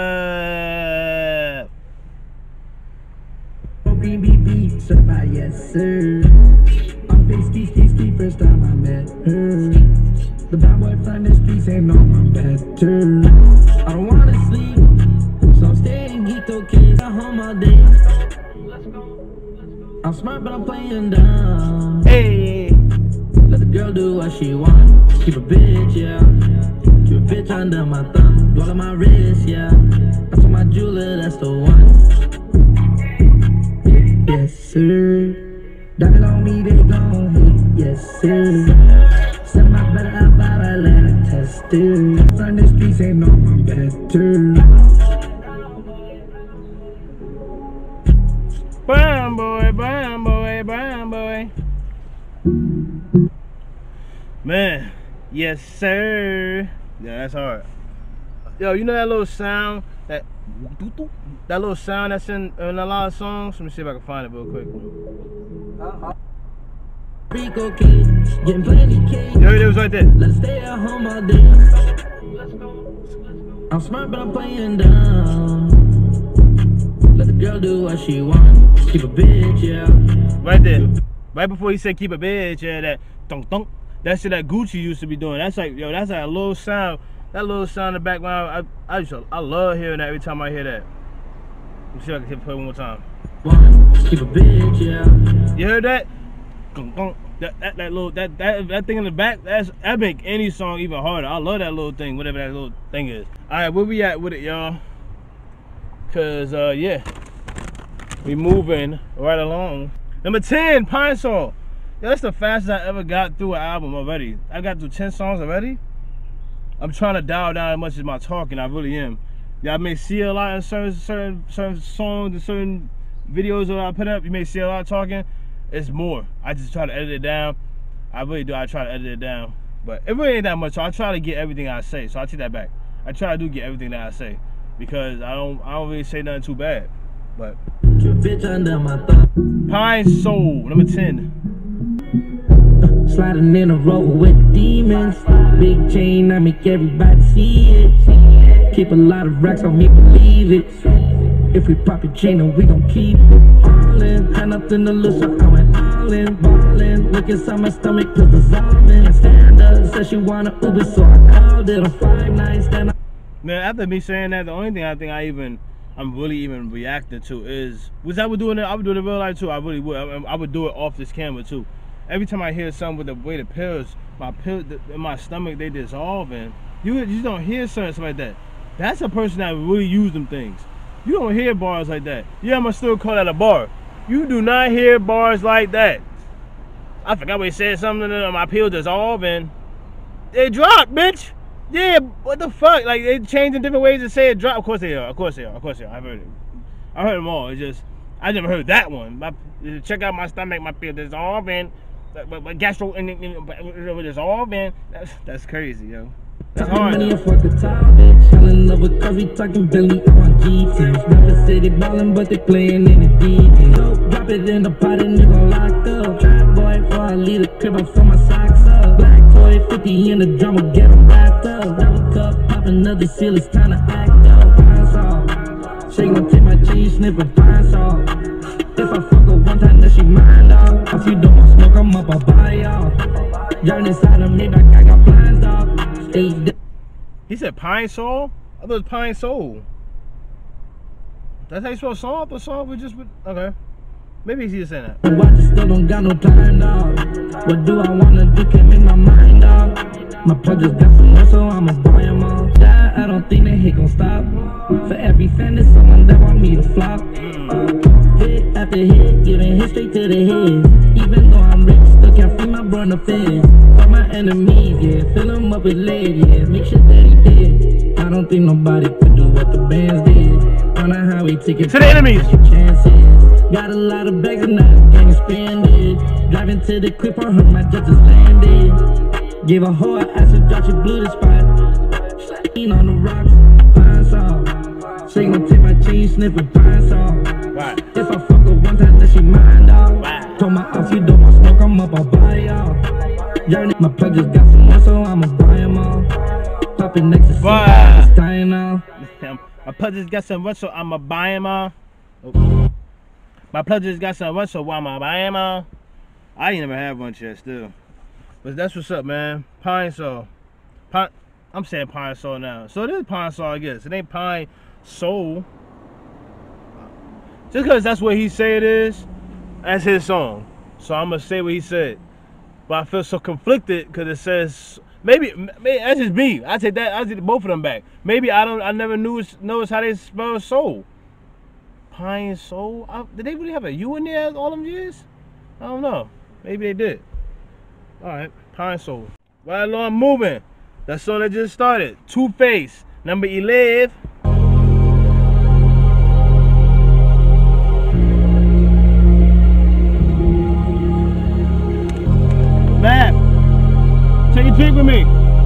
Green B B, certified, yes, sir. On big ski, ski, ski, first time I met her. The bad boy from the streets ain't no one better. I don't wanna sleep, so I'm staying geek, okay. Got home all day. I'm smart, but I'm playing dumb. Hey. Let the girl do what she want. Keep a bitch, yeah. Keep a bitch under my thumb. Dwell on my wrist, yeah. I told my jeweler that's the one. Yes, sir. Diamonds on me, they gon' hit. Yes, sir. Send my brother out, but I let her test it. From the streets ain't no one better. Brown boy, brown boy, brown boy. Man, yes, sir. Yeah, that's hard. Yo, you know that little sound, that that little sound that's in, in a lot of songs? Let me see if I can find it real quick. Rico King, getting plenty cake. Yo, it was right there. Let's stay at home all day. I'm smart, but I'm playing dumb. Let the girl do what she want. Keep a bitch, yeah. Right there. Right before he said keep a bitch, yeah, that thunk thunk. That shit that Gucci used to be doing. That's like, yo, that's like a little sound. That little sound in the background. I I used to, I love hearing that every time I hear that. Let me see if I can play one more time. Keep a bitch, yeah. You heard that? That, that, that little that, that that thing in the back, that's that make any song even harder. I love that little thing, whatever that little thing is. Alright, where we at with it, y'all? Cause uh yeah. We moving right along. Number ten, Pine Sol. That's the fastest I ever got through an album already. I got through ten songs already. I'm trying to dial down as much as my talking. I really am. Y'all may see a lot in certain certain certain songs and certain videos that I put up. You may see a lot of talking. It's more. I just try to edit it down. I really do. I try to edit it down, but it really ain't that much. So I try to get everything I say. So I take that back. I try to do get everything that I say because I don't. I don't really say nothing too bad. But Pine Soul number ten. Sliding in a rover with demons. Big chain, I make everybody see it. Keep a lot of racks on me, believe it. If we pop a chain, then we gon' keep it. All in, had nothing to lose, so I went all in. Ballin', look inside my stomach, cause dissolving. Stand up, said she wanna Uber, so I called it a five night stand up. Man, after me saying that, the only thing I think I even, I'm really even reacting to is, which I would do in it, I would do it in real life too. I really would. I, I would do it off this camera too. Every time I hear something with the way the pills, my pill in my stomach, they dissolving. You you just don't hear something like that. That's a person that really use them things. You don't hear bars like that. Yeah, I'ma still call that a bar. You do not hear bars like that. I forgot what he said. Something that my pill dissolving. They drop, bitch. Yeah, what the fuck? Like they changing different ways to say it drop. Of course they are. Of course they are. Of course they are. I've heard it. I heard them all. It's just I never heard that one. My, check out my stomach. My pill dissolving. But, but gastro and it's all man. That's that's crazy, yo. That's hard. Fell in love with coffee, talking Billy on G T. Never say they ballin', but they playin' in the D J. Drop it in the pot and you gon' lock up. Trap boy, before I leave the crib, I fill my socks up. Black toy, fifty in the drama, get them wrapped up. Double cup, pop another seal, it's time to act up. Pine Sol, she gon' take my cheese, sniffin' Pine Sol. If I fuck her one time, then she mind off. If you don't want smoke, I'm up, I'll buy y'all. Y'all inside of me, back, I got blinds off. Stay. He said Pine Soul? I thought it was Pine Soul. That's how you spell song? The song we just, okay. Maybe he's just saying that. I just still don't got no time, dog. What do I wanna do? Can't make my mind up. My plug just got some more, so I'ma buy them all. Die, I don't think that hit gon' stop. For every fan, there's someone that want me to flop. Hit after hit, giving hit straight to the head. Even though I'm rich, still can't free my brother fizz. For my enemies, yeah, fill them up with lead, yeah. Make sure that he did. I don't think nobody could do what the bands did. On a highway ticket to the enemies. Chances. Got a lot of bags and I'm getting expanded. Driving to the crib, I heard my judges landed. Give a whole ass and drop your blue the spot. Lean on the rocks, Pine Sol. She gon' take my cheese, sniffing Pine Sol. Right. If I fuck her one time, then she mind off. Right. Told my off, you don't want smoke, I'm up, I'll buy y'all. Journey, my plug just got some more, so I'ma buy them all. Popping next to see, it's dying now. My plug just got some run, so I'ma buy him all. Oh. My plug just got some run, so I'ma buy him all. I ain't never had one yet, still. But that's what's up, man. Pine Soul. Pine, I'm saying Pine Soul now. So it is Pine Soul, I guess. It ain't Pine Soul. Just because that's what he say it is, that's his song. So I'm going to say what he said. But I feel so conflicted because it says, maybe, maybe that's just me. I take that, I take both of them back. Maybe I don't, I never knew, noticed how they spell soul. Pine Soul? I, did they really have a U in there all them years? I don't know. Maybe they did. Alright, Pine Soul. Right along moving. That song that just started. Two Face, number eleven. Map, take a peek with me.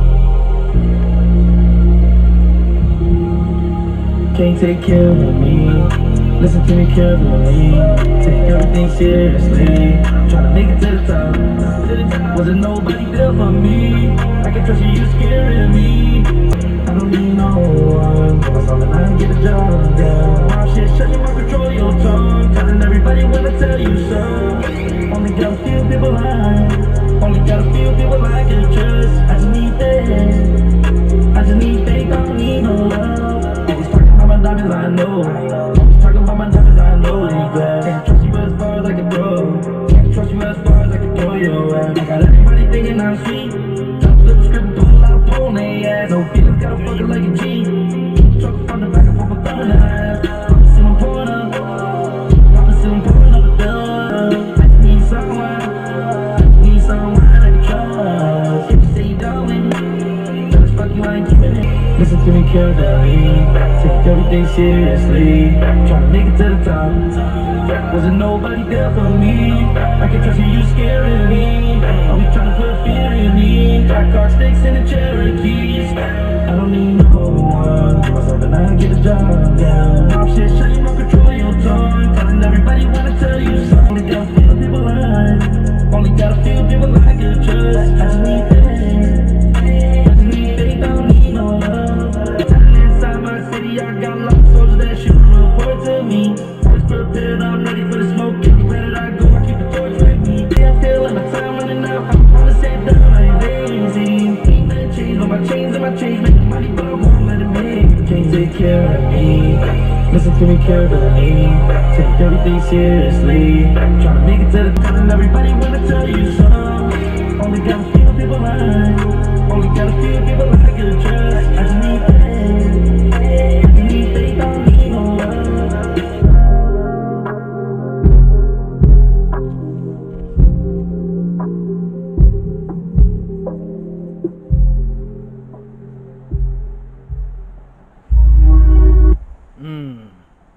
Can't take care of me. Listen to me carefully. Take everything seriously. Tryna make it to the top. Wasn't nobody there for me. I can trust you, you scaring me. I don't need no one. Focus on the line, get the job done. Wow, shit, shut your mouth, control your tongue. Telling everybody when I tell you so. Only gotta feel people like. Only gotta feel people like it just. I just need that. I just need faith, I don't need no love. Always talking about my diamonds, I know. Always talking about my diamonds, I know they glad. Can't trust you as far as I can go. Can't trust you as far as I can throw your ass. I got everybody thinking I'm sweet. Drop flip the script, throw a lot of pole in their ass. No feelings, gotta fuck it like a G. Truck from the back and forth, a thumb in the ass. Papa see him pouring up. Papa see him pouring up the bill. I just need someone. care of me. Take everything seriously. Tryna make it to the top. Wasn't nobody there for me. I can trust you, you scaring me. Always tryna put fear in me. Black car sticks in the Cherokees. I don't need no one. What's up and I get the job down. Mom shit, shame, don't control your tongue. Telling everybody wanna tell you something. Only gotta feel people lie. Only gotta feel people I can trust. I just need things. I just need faith, I don't need no love. Time inside my city, I got lots of soldiers that shoot report to me. Always prepared, I'm ready for the smoke. Anywhere that I go, I keep the torch with me. Yeah, I feel like my time running out. I'm on the same down, I ain't lazy. Ain't nothing changed, on my chains and my chains make money, but I won't let it make. Can't take care of me. Listen to me carefully. Take everything seriously. Tryna make it to the top and everybody wanna tell you something. Only gotta feel people lie. Only gotta feel people I can trust. I just need faith. I just need faith, I don't need no love. Mmm.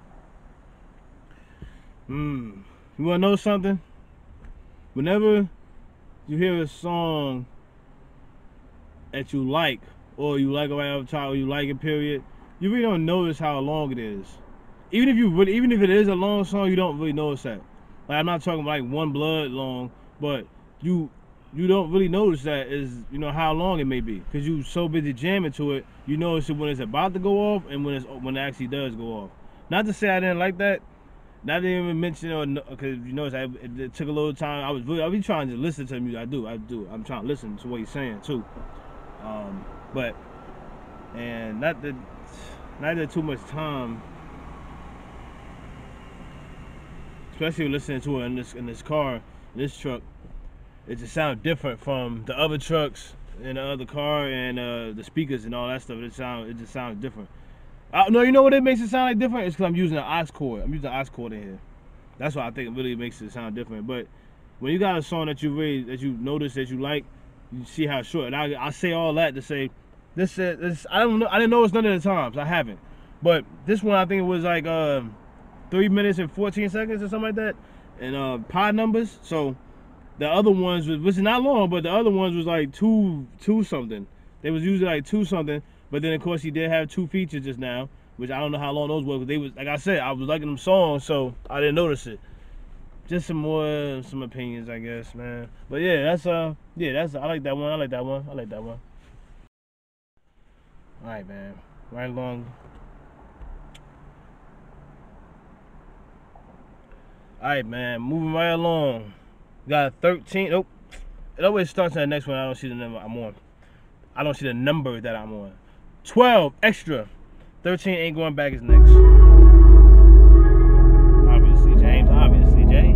Mmm. You wanna know something? Whenever you hear a song that you like, or you like it right off the top, or you like it, period, you really don't notice how long it is. Even if you really, even if it is a long song, you don't really notice that. Like, I'm not talking like One Blood long, but you you don't really notice that is, you know, how long it may be, because you so busy jamming to it. You notice it when it's about to go off and when it's when it actually does go off. Not to say I didn't like that. Not to even mention, or because you notice I, it, it took a little time. I was really, I be trying to listen to the music. I do, I do. I'm trying to listen to what he's saying too. Um, but and not that, not that too much time. Especially listening to it in this in this car, in this truck. It just sounds different from the other trucks in the other car and uh, the speakers and all that stuff. It sound, it just sounds different. I, no, you know what it makes it sound like different? It's because I'm using an aux cord. I'm using an aux cord in here. That's why I think it really makes it sound different. But when you got a song that you really, that you notice that you like, you see how short. And I, I say all that to say, this, this I don't know. I didn't know it's none of the times. I haven't. But this one, I think it was like uh, three minutes and fourteen seconds or something like that, and uh, pod numbers. So. The other ones was, which is not long, but the other ones was like two, two something. They was usually like two something, but then of course he did have two features just now, which I don't know how long those were. Because they was, like I said, I was liking them songs, so I didn't notice it. Just some more, some opinions, I guess, man. But yeah, that's uh, yeah, that's I like that one. I like that one. I like that one. All right, man. Right along. All right, man. Moving right along. Got thirteen. Nope. It always starts on the next one. I don't see the number I'm on. I don't see the number that I'm on. twelve extra. thirteen ain't going back is next. Obviously, James. Obviously, Jay.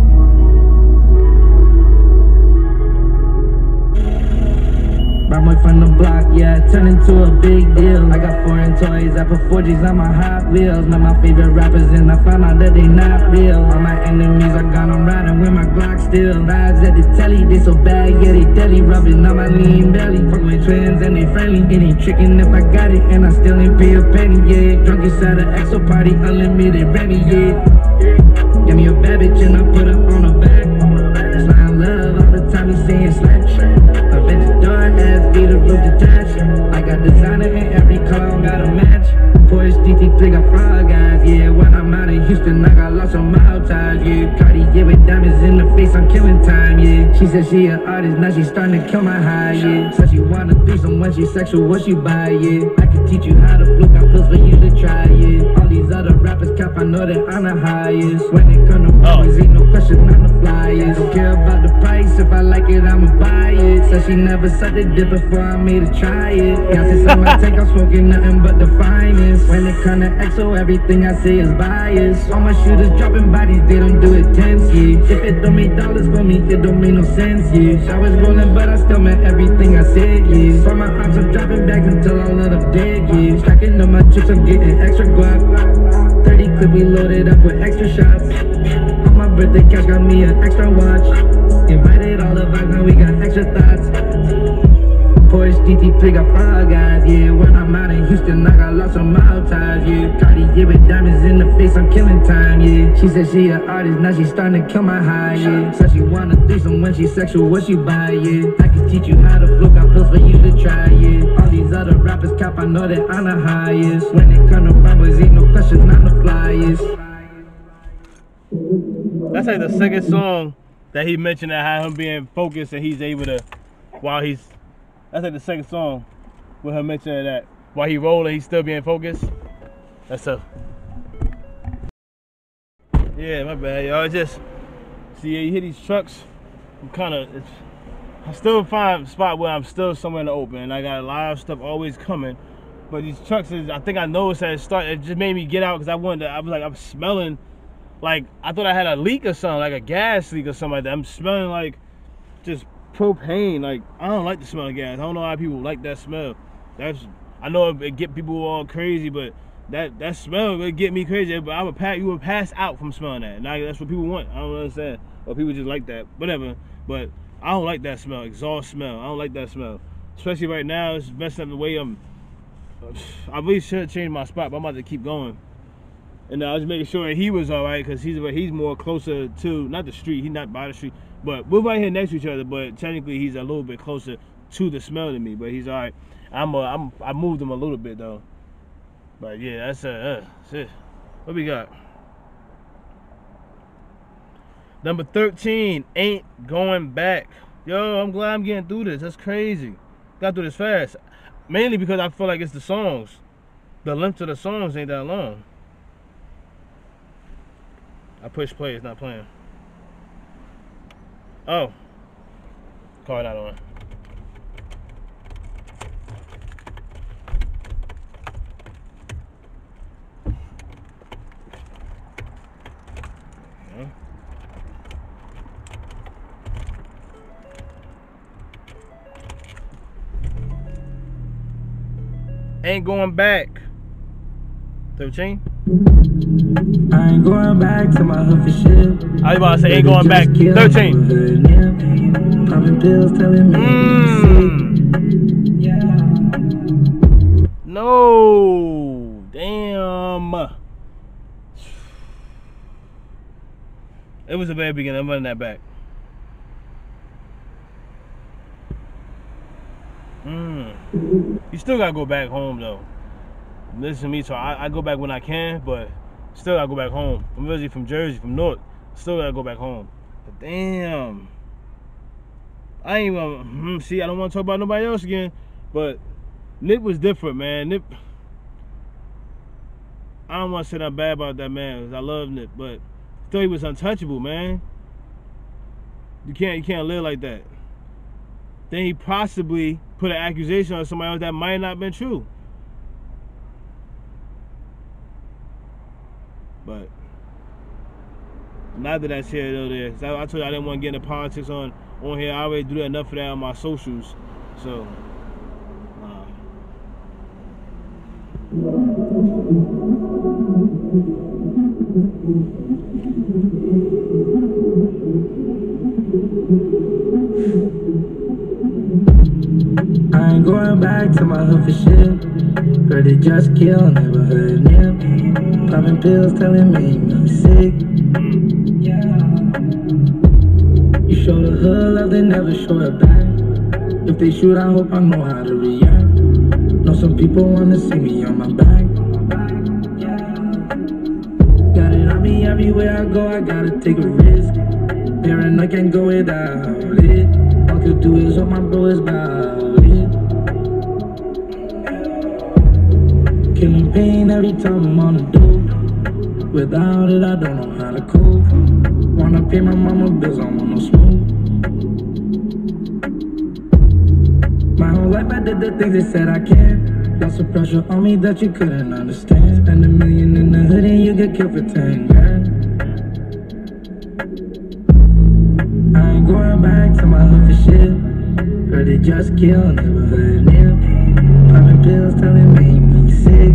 Brought my from the block, yeah, turn into a big deal. I got foreign toys, I put four G's on my Hot Wheels. Not my favorite rappers, and I found out that they not real. All my enemies, I got them riding with my Glock still. Rides at the telly, they so bad, yeah, they deadly. Rubbing on my lean belly. Fuck with twins, and they friendly. It ain't tricking if I got it, and I still ain't pay a penny, yeah. Drunk inside an X O party, unlimited ready, yeah. Give me a bad bitch, and I put her on the back. That's why I love all the time he's saying slash. I bet the door has be the roof detached. I got designer in every clown, got a match. Porsche D T three got frog eyes, yeah. When I'm out in Houston, I got lots of mile ties, yeah. Cartier with diamonds in the face, I'm killing time, yeah. She said she an artist, now she starting to kill my high, yeah. Said she wanna do some when she sexual, what she buy, yeah. I can teach you how to fluke, got pills for you to try, yeah. All these other rappers cap, I know that I'm the highest. When it come to boys, ain't no question, I'm the flyest. Don't care about the price, if I like it, I'ma buy it. Said she never sucked a dick before I made her try it. Now since I'm my tank, I'm smoking nothing but the finest. When it come to X O, everything I say is biased. All my shooters dropping bodies, they don't do it tense, yeah. If it don't make dollars for me, it don't make no sense, yeah. Showers rolling, but I still meant everything I said, yeah. For my ops, I'm dropping bags until all of them dead, yeah. Stacking up my chips, I'm getting extra guap. thirty clip, we loaded up with extra shots. On my birthday cash, got me an extra watch. Invited all the vibes, now we got extra thoughts. Porsche D T three got frog eyes, yeah. When I'm out in Houston, I got some mild ties, yeah. Cartier with diamonds in the face, I'm killing time, yeah. She said she an artist, now she starting to kill my high, yeah. Said she wanna threesome when she sexual, what she buy, yeah. I can teach you how to flow, got pills for you to try, yeah. All these other rappers cap, I know that I'm the highest. When it come to rappers, ain't no questions, not the flyest. That's like the second song that he mentioned that had him being focused and he's able to, while he's, that's like the second song with him mentioning that while he rolling, he's still being focused. That's tough. Yeah, my bad, y'all. It's just, see, you hear these trucks, I'm kind of, I still find a spot where I'm still somewhere in the open and I got a lot of stuff always coming. But these trucks, is, I think I noticed that it started, it just made me get out because I wanted to, I was like, I'm smelling, like, I thought I had a leak or something, like a gas leak or something like that. I'm smelling like just propane. Like, I don't like the smell of gas. I don't know why people like that smell. That's, I know it, it get people all crazy, but that that smell would get me crazy. But I would pass, you would pass out from smelling that. Now that's what people want. I don't understand. Or people just like that, whatever. But I don't like that smell, exhaust smell. I don't like that smell. Especially right now, it's messing up the way I'm, I really should change my spot, but I'm about to keep going. And I was making sure that he was all right because he's he's more closer to, not the street, he's not by the street, but we're right here next to each other, but technically he's a little bit closer to the smell than me, but he's all right. I'm, a, I'm I moved him a little bit though. But yeah, that's, uh, uh, that's it. What we got? Number thirteen, Ain't Going Back. Yo, I'm glad I'm getting through this. That's crazy. Got through this fast. Mainly because I feel like it's the songs. The length of the songs ain't that long. I push play, it's not playing. Oh. Card not on. Okay. Ain't Going Back. thirteen? I ain't going back to my hood for shit. I was about to say ain't going back. thirteen. Popping pills telling me mm. Yeah. No. Damn. It was a bad beginning. I'm running that back. Mm. You still gotta go back home though. Listen to me, so I, I go back when I can, but still gotta go back home. I'm originally from Jersey, from North. Still gotta go back home. But damn, I ain't gonna hmm, see. I don't want to talk about nobody else again. But Nip was different, man. Nip, I don't want to say that bad about that man, cause I love Nip, but still he was untouchable, man. You can't, you can't live like that. Then he possibly put an accusation on somebody else that might not have been true. But neither that's here nor there. I, I told you I didn't want to get into politics on on here. I already do that enough of that on my socials. So uh. I ain't going back to my hood for shit. Heard it just kill, never heard nip. Popping pills telling me I'm sick. Yeah. You show the hood love, they never show it back. If they shoot, I hope I know how to react. Know some people wanna see me on my back. Got it on me everywhere I go, I gotta take a risk. Paranoid can't go without it. All I could do is hope my bro is about it. Killing pain every time I'm on the dope. Without it, I don't know how to cope. Wanna pay my mama bills, I want no smoke. My whole life I did the things they said I can't. Lots of pressure on me that you couldn't understand. Spend a million in the hood and you get killed for ten grand. I ain't going back to my hood for shit. Heard it just kill, never heard nip. Popping pills telling me I'm sick.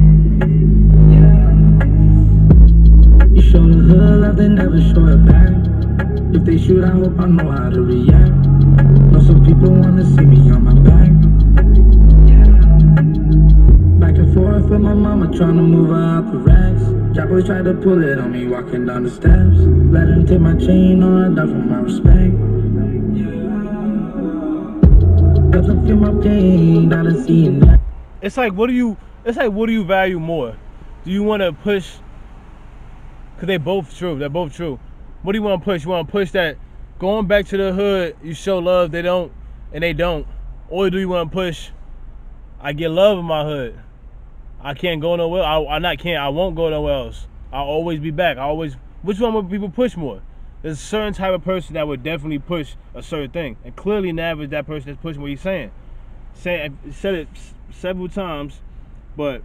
You show the hood love, they never show it back. If they shoot, I hope I know how to react. Know some people wanna see me on my back. Back and forth with my mama Trap boys tried to pull it on me walking down the steps. Let him take my chain or I die for my respect. Doesn't feel my pain, gotta see that. It's like, what do you, it's like, what do you value more? Do you want to push, because they both true, they're both true. What do you want to push? You want to push that going back to the hood, you show love, they don't, and they don't. Or do you want to push, I get love in my hood. I can't go nowhere, I, I not can't, I won't go nowhere else. I'll always be back, I always, which one would people push more? There's a certain type of person that would definitely push a certain thing. And clearly Nav is that person that's pushing what he's saying. Say, I said it several times, but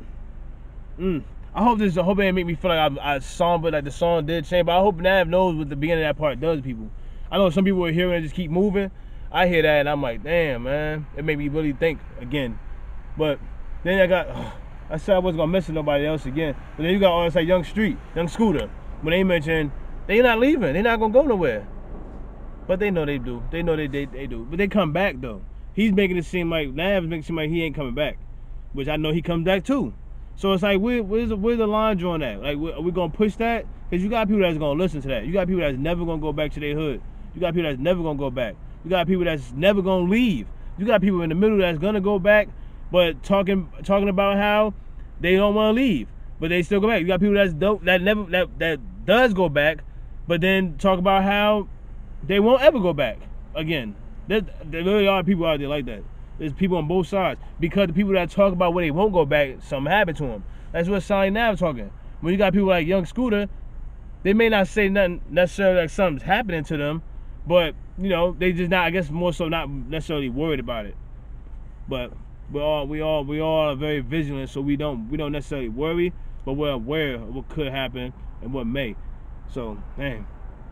mm, I hope this. I hope it ain't make me feel like I, I somber, like the song did change. But I hope Nav knows what the beginning of that part does to people. I know some people are hearing and just keep moving. I hear that and I'm like, damn, man, it made me really think again. But then I got, oh, I said I wasn't gonna mess with nobody else again. But then you got all this like Young Street, Young Scooter. When they mention they not leaving, they not gonna go nowhere. But they know they do. They know they they, they do. But they come back though. He's making it seem like Nav is making it seem like he ain't coming back, which I know he comes back too. So it's like, where, where's the where's the line drawn at? Like, are we gonna push that? Because you got people that's gonna listen to that. You got people that's never gonna go back to their hood. You got people that's never gonna go back. You got people that's never gonna leave. You got people in the middle that's gonna go back, but talking talking about how they don't want to leave, but they still go back. You got people that's dope that never that that does go back, but then talk about how they won't ever go back again. There, there really are people out there like that. There's people on both sides, because the people that talk about where they won't go back, something happened to them. That's what Sally Nav talking. When you got people like Young Scooter, they may not say nothing necessarily like something's happening to them, but you know, they just not, I guess more so not necessarily worried about it. But we all we all we all are very vigilant, so we don't we don't necessarily worry, but we're aware of what could happen and what may. So, dang.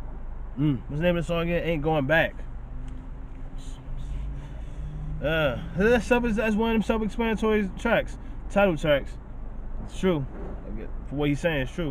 Mm, what's the name of the song again? Ain't Going Back. Uh, that's, that's one of them self-explanatory tracks, title tracks. It's true. For what he's saying, it's true.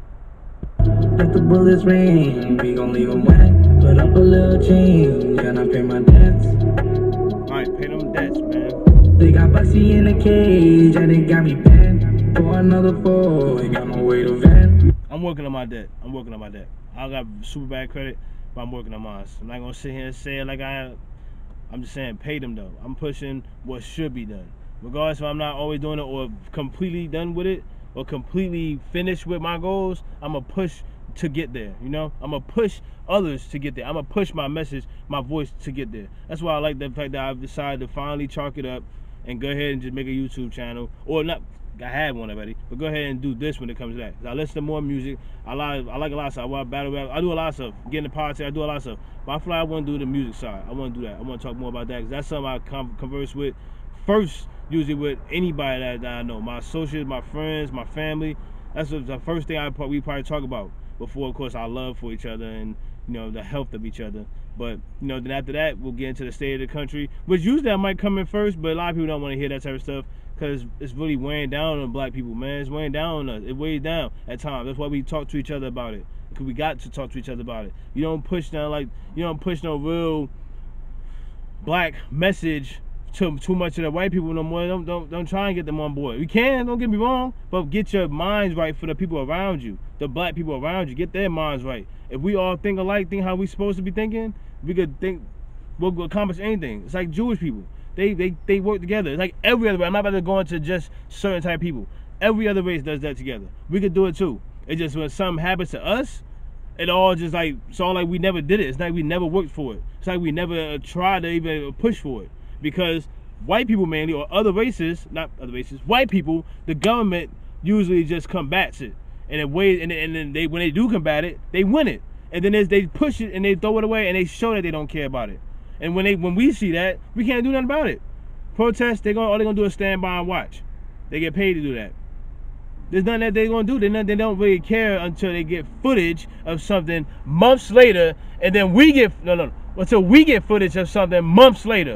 Let the bullets rain, we gon' leave them wet. Put up a little change, and I pay my debts. Alright, pay them debts, man. They got Bugsy in a cage, and they got me banned. For another four, ain't got no way to vent. I'm working on my debt. I'm working on my debt. I got super bad credit, but I'm working on mine. I'm not gonna sit here and say it like I I'm just saying pay them though. I'm pushing what should be done. Regardless if I'm not always doing it or completely done with it or completely finished with my goals, I'm gonna push to get there, you know? I'm gonna push others to get there. I'm gonna push my message, my voice to get there. That's why I like the fact that I've decided to finally chalk it up and go ahead and just make a YouTube channel. Or not, I had one already, but go ahead and do this when it comes to that. I listen to more music. I like I like a lot of stuff. I want battle rap. I do a lot of stuff. Get in the politics. I do a lot of stuff. But I feel like I want to do the music side. I want to do that. I want to talk more about that because that's something I converse with first, usually with anybody that, that I know. My associates, my friends, my family. That's the first thing I we probably talk about before, of course, our love for each other and you know the health of each other. But you know, then after that, we'll get into the state of the country, which usually I might come in first. But a lot of people don't want to hear that type of stuff. Because it's really weighing down on black people, man. It's weighing down on us. It weighs down at times. That's why we talk to each other about it. Because we got to talk to each other about it. You don't push down like, you don't push no real black message to too much of the white people no more. Don't, don't, don't try and get them on board. We can, don't get me wrong. But get your minds right for the people around you. The black people around you. Get their minds right. If we all think alike, think how we supposed to be thinking, we could think, we'll accomplish anything. It's like Jewish people. They, they they work together. It's like every other race. I'm not about to go into just certain type of people. Every other race does that together. We could do it too. It's just when something happens to us, it all just like, it's all like we never did it. It's like we never worked for it. It's like we never uh, tried to even push for it. Because white people mainly, or other races, not other races, white people, the government usually just combats it. And it ways, and, and then they when they do combat it, they win it. And then they push it and they throw it away and they show that they don't care about it. And when they when we see that, we can't do nothing about it. Protest, they're gonna all they're gonna do is stand by and watch. They get paid to do that. There's nothing that they're gonna do. They not, they don't really care until they get footage of something months later, and then we get no no until we get footage of something months later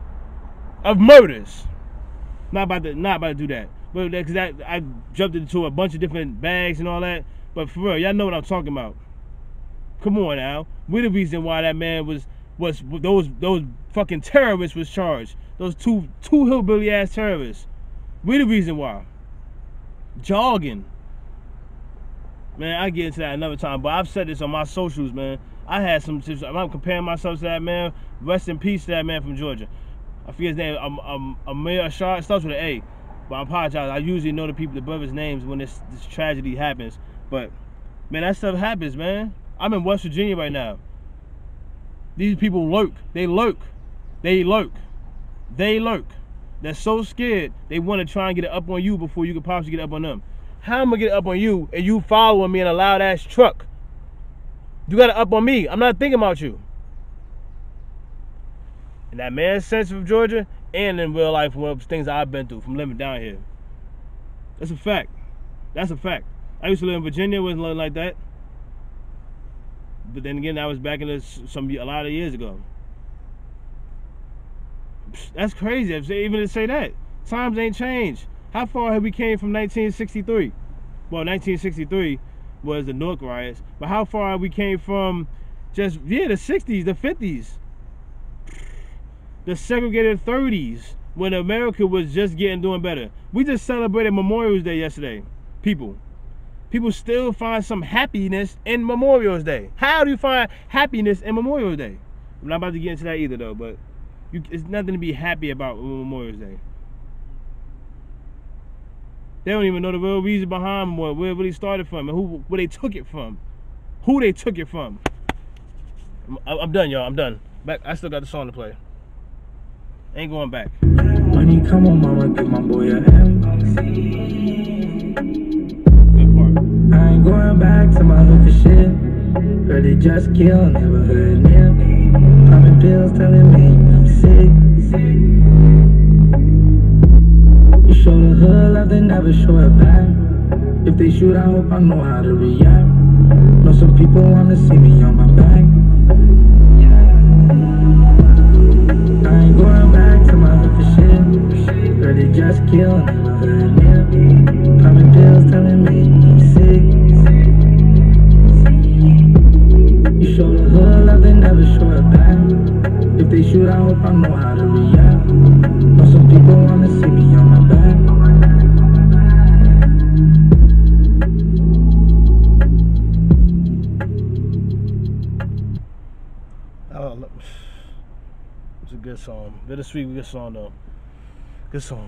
of murders. Not about to not about to do that. But because that I jumped into a bunch of different bags and all that. But for real, y'all know what I'm talking about. Come on now. We're the reason why that man was. was those those fucking terrorists was charged. Those two two hillbilly ass terrorists. We the reason why. Jogging. Man, I get into that another time, but I've said this on my socials, man. I had some, I'm comparing myself to that man. Rest in peace to that man from Georgia. I forget his name, um, um, Amir Ashar, it starts with an A. But I apologize, I usually know the people, the brothers' names when this, this tragedy happens. But, man, that stuff happens, man. I'm in West Virginia right now. These people lurk, they lurk, they lurk, they lurk. They're so scared, they want to try and get it up on you before you can possibly get it up on them. How am I gonna get it up on you and you following me in a loud ass truck? You got it up on me. I'm not thinking about you. And that man's sense of Georgia and in real life from things I've been through from living down here. That's a fact. That's a fact. I used to live in Virginia, it wasn't nothing like that. But then again, that was back in the, some a lot of years ago. That's crazy. Even to say that, times ain't changed. How far have we came from nineteen sixty-three? Well, nineteen sixty-three was the Newark riots, but how far have we came from just, yeah, the sixties, the fifties, the segregated thirties, when America was just getting doing better? We just celebrated Memorial Day yesterday. People. People still find some happiness in Memorial Day. How do you find happiness in Memorial Day? I'm not about to get into that either, though, but you, it's nothing to be happy about with Memorial Day. They don't even know the real reason behind where, where they started from and who, where they took it from. Who they took it from. I'm, I'm done, y'all. I'm done. Back. I still got the song to play. Ain't going back. Money, come on, mama, give my boy a M C. Good part. I ain't going back to my hood for shit. Heard they just killed, never heard him. Popping pills, telling me I'm sick. Show the hood love, they never show it back. If they shoot, I hope I know how to react. Know some people wanna see me on my back. I ain't going back to my hood for shit. Heard they just killed, never heard him. Popping pills, telling me I'm sick. You show the hood love, they never show it back. If they shoot, I hope I know how to react. Know some people wanna see me on my back. Oh, it's a good song. Bittersweet, good song though. Good song.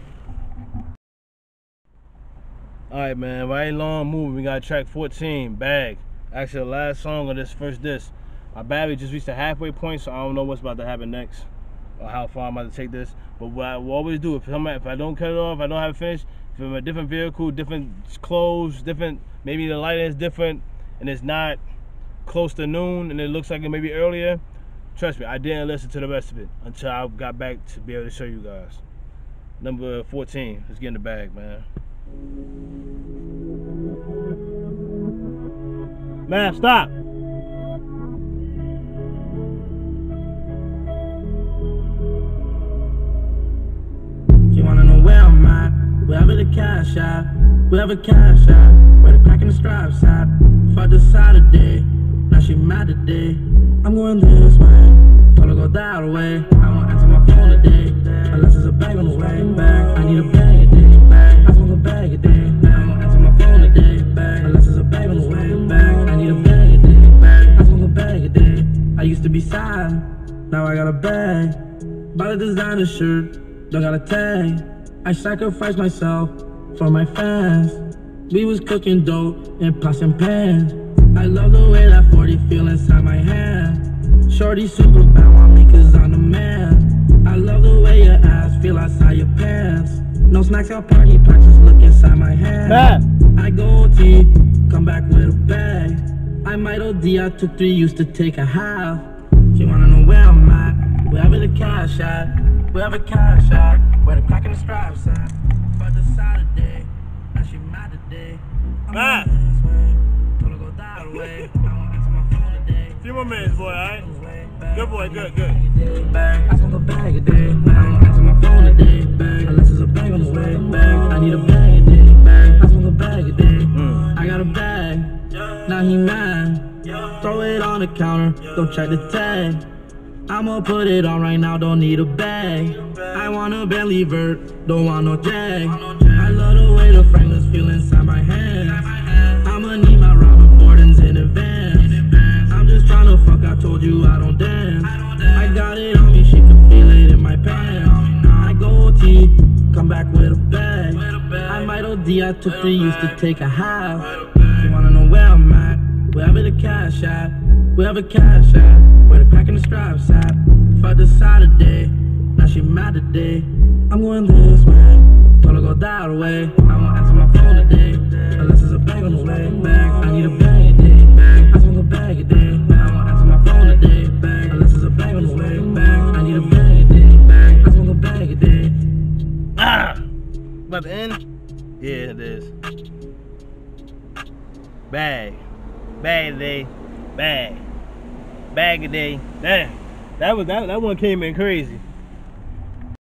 Alright, man, right long moving. We got track fourteen, Bag. Actually, the last song of this first disc. My battery just reached the halfway point, so I don't know what's about to happen next or how far I'm about to take this. But what I will always do, if, I'm, if I don't cut it off, if I don't have it finished, if I'm in a different vehicle, different clothes, different, maybe the lighting is different and it's not close to noon and it looks like it may be earlier, trust me, I didn't listen to the rest of it until I got back to be able to show you guys. Number fourteen, let's get in the bag, man. Man, stop. You wanna know where I'm at? Wherever the cash at, wherever cash at, where the crack in the stripes at. Fuck the Saturday, now she mad today. I'm going this way, told her go that way. I won't answer my phone today, unless it's a bag on the way back. I need a bag a day, I smoke a bag a day. I won't answer my phone today, unless it's a bag on the way back. I need a bag a day, I smoke a bag a day. I used to be sad, now I got a bag. Bought a designer shirt, don't got a tag. I sacrificed myself for my fans. We was cooking dope in pots and pans. I love the way that forty feel inside my hand. Shorty super bad want me cause I'm the man. I love the way your ass feel outside your pants. No snacks or party packs, just look inside my hand. Bad. I go O T, come back with a bag. I might O D, I took three, used to take a half. You wanna know where I'm at? Wherever the cash at, wherever cash at, where the crack in the stripes at. For the Saturday, now she mad today. Bad. A few more minutes, boy, alright? Good boy, good, good. I smoke a bag a day. I don't answer my phone today, unless it's a bag on the way back. I need a bag a day. I smoke a bag a day. Mm. I got a bag, now he mad. Throw it on the counter, don't check the tag. I'ma put it on right now, don't need a bag. I want a Bentley vert, don't want no Jag. I love the way the Franklins feel inside my hands. I'ma need my I told you I don't dance. I got it on me, she can feel it in my pants. I go O T, come back with a bag. I might O D, I took three, used to take a half. You wanna know where I'm at? Wherever the cash at, wherever cash at, where the crack in the straps at. Fuck the Saturday, now she mad today. I'm going this way, told her go that way. I won't answer my phone today, unless there's a bag on the way. I need a bag a day, I smoke a bag a day. I won't answer my phone today, unless there's a bag on the way. I need a bag a day, I smoke a bag a day. Ah! About to end? Yeah, it is. Bag. Bag a day. Bag. Bag a day. Damn. That was that that one came in crazy.